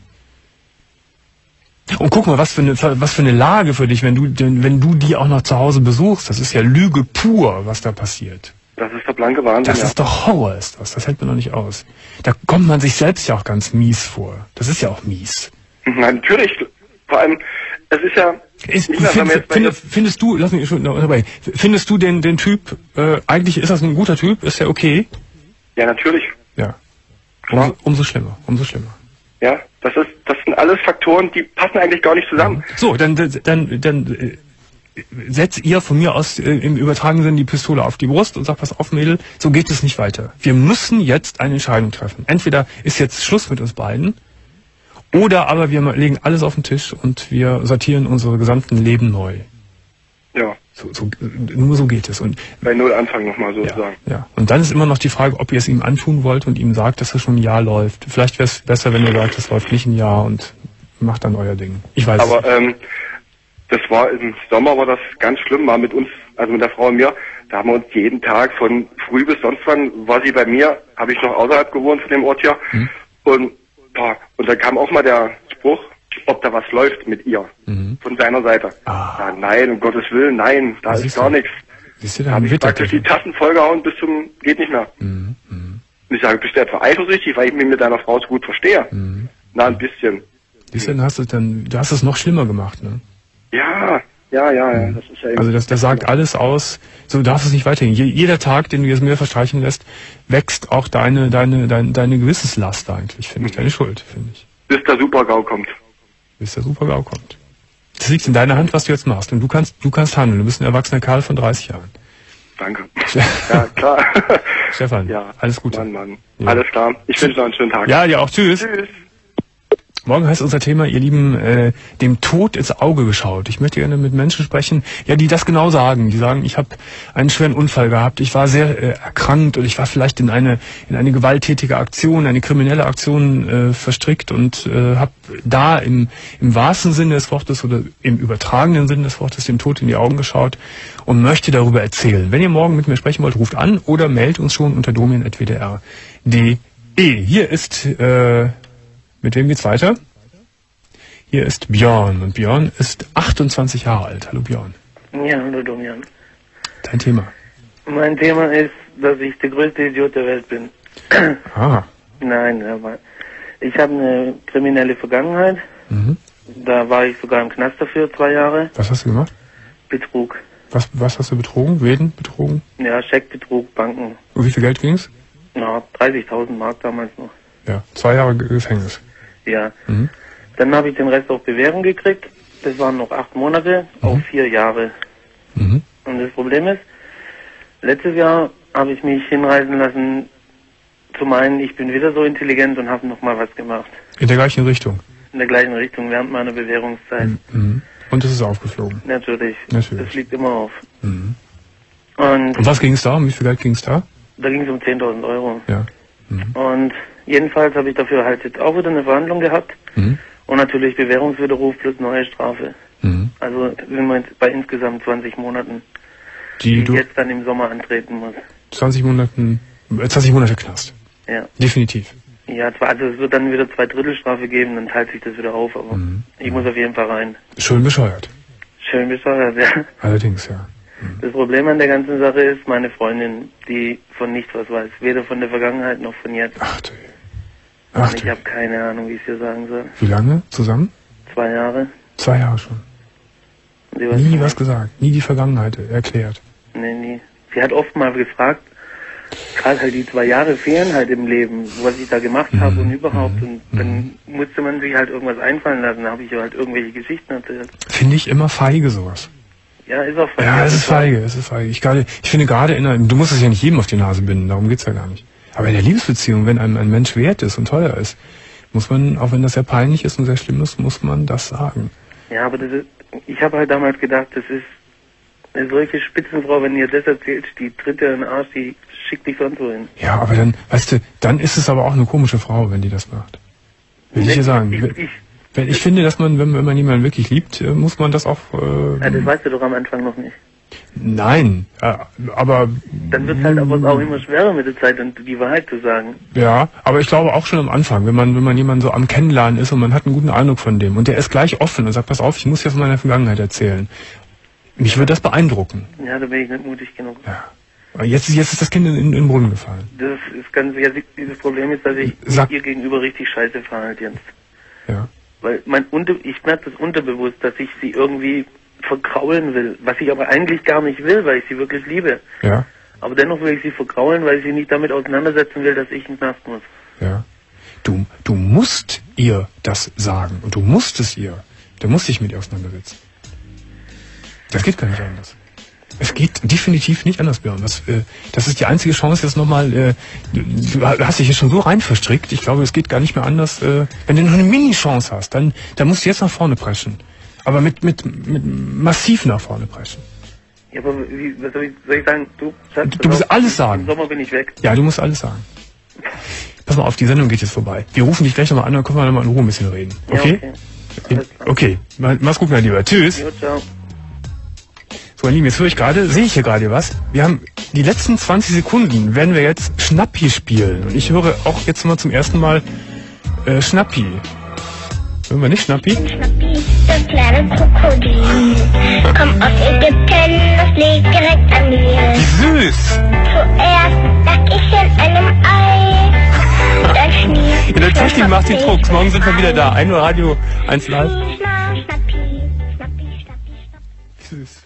Und guck mal, was für eine, was für eine Lage für dich, wenn du, wenn du die auch noch zu Hause besuchst. Das ist ja Lüge pur, was da passiert. Das ist der blanke Wahnsinn. Das ist doch Horror, ist das. Das hält man doch nicht aus. Da kommt man sich selbst ja auch ganz mies vor. Das ist ja auch mies. Na, natürlich. Vor allem, es ist ja... Ist, find, find, find, findest du, lass mich schon dabei, findest du den, den Typ, äh, eigentlich ist das ein guter Typ? Ist der okay? Ja, natürlich. Ja. Umso, umso schlimmer, umso schlimmer. Ja, das ist, das sind alles Faktoren, die passen eigentlich gar nicht zusammen. So, dann, dann, dann äh, setzt ihr von mir aus äh, im übertragenen Sinne die Pistole auf die Brust und sagt, pass auf, Mädel, so geht es nicht weiter. Wir müssen jetzt eine Entscheidung treffen. Entweder ist jetzt Schluss mit uns beiden, oder aber wir legen alles auf den Tisch und wir sortieren unsere gesamten Leben neu. Ja. So, so, nur so geht es. Und bei Null anfangen nochmal sozusagen. Ja, ja. Und dann ist immer noch die Frage, ob ihr es ihm antun wollt und ihm sagt, dass es schon ein Jahr läuft. Vielleicht wäre es besser, wenn ihr sagt, es läuft nicht ein Jahr und macht dann euer Ding. Ich weiß Aber nicht. ähm, das war im Sommer war das ganz schlimm, war mit uns, also mit der Frau und mir, da haben wir uns jeden Tag von früh bis sonst wann, war sie bei mir, habe ich noch außerhalb gewohnt von dem Ort hier. Hm. Und ja, und dann kam auch mal der Spruch, ob da was läuft mit ihr, mhm. von seiner Seite. Ah. Ja, nein, um Gottes Willen, nein, da ist gar nichts. Siehst du, da da habe ich praktisch die Tassen vollgehauen bis zum, geht nicht mehr. Mhm. Mhm. Und ich sage, bist du etwa eifersüchtig, weil ich mich mit deiner Frau so gut verstehe? Mhm. Na, ein bisschen. Siehst du, dann hast du dann, du hast es noch schlimmer gemacht, ne? Ja, ja, ja, ja. Das ist ja eben also das, das sagt alles aus, so darf es nicht weitergehen. Je, jeder Tag, den du jetzt mehr verstreichen lässt, wächst auch deine, deine, deine, deine Gewissenslast eigentlich, finde ich, deine Schuld, finde ich. Bis der Super-GAU kommt. Bis der Super-GAU kommt. Das liegt in deiner Hand, was du jetzt machst. Und du kannst, du kannst handeln. Du bist ein erwachsener Kerl von dreißig Jahren. Danke. Ja, klar. Stefan, ja, alles Gute. Mann, Mann. Ja. Alles klar. Ich wünsche noch einen schönen Tag. Ja, ja auch. Tschüss. Tschüss. Morgen heißt unser Thema, ihr Lieben, äh, dem Tod ins Auge geschaut. Ich möchte gerne mit Menschen sprechen, ja, die das genau sagen. Die sagen, ich habe einen schweren Unfall gehabt, ich war sehr äh, erkrankt und ich war vielleicht in eine in eine gewalttätige Aktion, eine kriminelle Aktion äh, verstrickt und äh, habe da im im wahrsten Sinne des Wortes oder im übertragenen Sinne des Wortes dem Tod in die Augen geschaut und möchte darüber erzählen. Wenn ihr morgen mit mir sprechen wollt, ruft an oder meldet uns schon unter domian punkt w d r punkt d e. Hier ist äh, Mit wem geht's weiter? Hier ist Björn und Björn ist achtundzwanzig Jahre alt. Hallo Björn. Ja, hallo Domian. Dein Thema? Mein Thema ist, dass ich der größte Idiot der Welt bin. Ah. Nein, aber ich habe eine kriminelle Vergangenheit. Mhm. Da war ich sogar im Knast dafür, zwei Jahre. Was hast du gemacht? Betrug. Was, was hast du betrogen? Wen betrogen? Ja, Scheckbetrug, Banken. Und wie viel Geld ging's? Na, dreißigtausend Mark damals noch. Ja, zwei Jahre Gefängnis. Ja. Mhm. Dann habe ich den Rest auf Bewährung gekriegt. Das waren noch acht Monate mhm. auf vier Jahre. Mhm. Und das Problem ist, letztes Jahr habe ich mich hinreißen lassen, zu meinen, ich bin wieder so intelligent und habe nochmal was gemacht. In der gleichen Richtung? In der gleichen Richtung, während meiner Bewährungszeit. Mhm. Und es ist aufgeflogen? Natürlich. Natürlich. Das liegt immer auf. Mhm. Und, und was ging es da? Um wie viel Geld ging es da? Da ging es um zehntausend Euro. Ja. Mhm. Und jedenfalls habe ich dafür halt jetzt auch wieder eine Verhandlung gehabt. Mhm. Und natürlich Bewährungswiderruf plus neue Strafe. Mhm. Also sind wir jetzt bei insgesamt zwanzig Monaten, die, die ich jetzt dann im Sommer antreten muss. zwanzig Monaten, zwanzig Monate Knast. Ja. Definitiv. Ja, zwar, also es wird dann wieder zwei Drittel Strafe geben, dann teilt sich das wieder auf, aber mhm. ich muss auf jeden Fall rein. Schön bescheuert. Schön bescheuert, ja. Allerdings, ja. Mhm. Das Problem an der ganzen Sache ist, meine Freundin, die von nichts was weiß, weder von der Vergangenheit noch von jetzt. Ach du. Ach ich habe keine Ahnung, wie ich es dir sagen soll. Wie lange zusammen? Zwei Jahre. Zwei Jahre schon. Nie was gesagt, nie die Vergangenheit erklärt. Nee, nie. Sie hat oft mal gefragt, gerade halt die zwei Jahre fehlen halt im Leben, was ich da gemacht mhm. habe und überhaupt. Und mhm. dann musste man sich halt irgendwas einfallen lassen. Da habe ich halt irgendwelche Geschichten erzählt. Finde ich immer feige sowas. Ja, ist auch feige. Ja, es ist feige, es ist feige. Ich, gerade, ich finde gerade in einer, du musst es ja nicht jedem auf die Nase binden, darum geht's ja gar nicht. Aber in der Liebesbeziehung, wenn einem ein Mensch wert ist und teuer ist, muss man, auch wenn das sehr peinlich ist und sehr schlimm ist, muss man das sagen. Ja, aber das ist, ich habe halt damals gedacht, das ist eine solche Spitzenfrau, wenn ihr das erzählt, die tritt dir in den Arsch, die schickt dich sonst so hin. Ja, aber dann, weißt du, dann ist es aber auch eine komische Frau, wenn die das macht. Will ich dir sagen. Ich, ich, wenn, ich finde, dass man, wenn, wenn man jemanden wirklich liebt, muss man das auch... Äh, ja, das weißt du doch am Anfang noch nicht. Nein, äh, aber... Dann wird es halt aber auch immer schwerer mit der Zeit, und die Wahrheit zu sagen. Ja, aber ich glaube auch schon am Anfang, wenn man wenn man jemanden so am Kennenlernen ist und man hat einen guten Eindruck von dem und der ist gleich offen und sagt, pass auf, ich muss dir von meiner Vergangenheit erzählen. Mich würde das beeindrucken. Ja, da bin ich nicht mutig genug. Ja. Aber jetzt, jetzt ist das Kind in, in den Brunnen gefallen. Das ist ganz, ja, dieses Problem ist, dass ich Sag, ihr gegenüber richtig scheiße verhalte jetzt. Ja. Weil mein Unter, ich merke das unterbewusst, dass ich sie irgendwie verkraulen will, was ich aber eigentlich gar nicht will, weil ich sie wirklich liebe. Ja. Aber dennoch will ich sie verkraulen, weil ich sie nicht damit auseinandersetzen will, dass ich ins Knast muss. Ja. Du, du musst ihr das sagen und du musst es ihr. Du musst dich mit ihr auseinandersetzen. Das geht gar nicht anders. Es geht definitiv nicht anders, Björn. Das, äh, das ist die einzige Chance, jetzt nochmal, äh, du, du hast dich hier schon so rein verstrickt. Ich glaube, es geht gar nicht mehr anders. Äh, wenn du noch eine Mini-Chance hast, dann, dann musst du jetzt nach vorne preschen. Aber mit, mit, mit massiv nach vorne preschen. Ja, aber wie, was soll ich, soll ich sagen? Du, Schatz, du musst alles sagen. Im Sommer bin ich weg. Ja, du musst alles sagen. Pass mal auf, die Sendung geht jetzt vorbei. Wir rufen dich gleich nochmal an, dann können wir nochmal in Ruhe ein bisschen reden. Okay? Ja, okay. Okay, mach's gut, mein Lieber. Tschüss. Jo, ciao. So, mein Lieben, jetzt höre ich gerade, sehe ich hier gerade was. Wir haben die letzten zwanzig Sekunden, werden wir jetzt Schnappi spielen. Und ich höre auch jetzt mal zum ersten Mal äh, Schnappi. Hören wir nicht Schnappi? Schnappi, das kleine Krokodil. Komm aus Ägypten, das liegt direkt an mir. Wie süß! Zuerst lag ich in einem Ei. Dann schnief. In der Technik macht die Drucks. Morgen sind wir wieder da. ein Uhr Radio, eins live. Schnappi, Schnappi, Schnappi, Schnappi. Süß.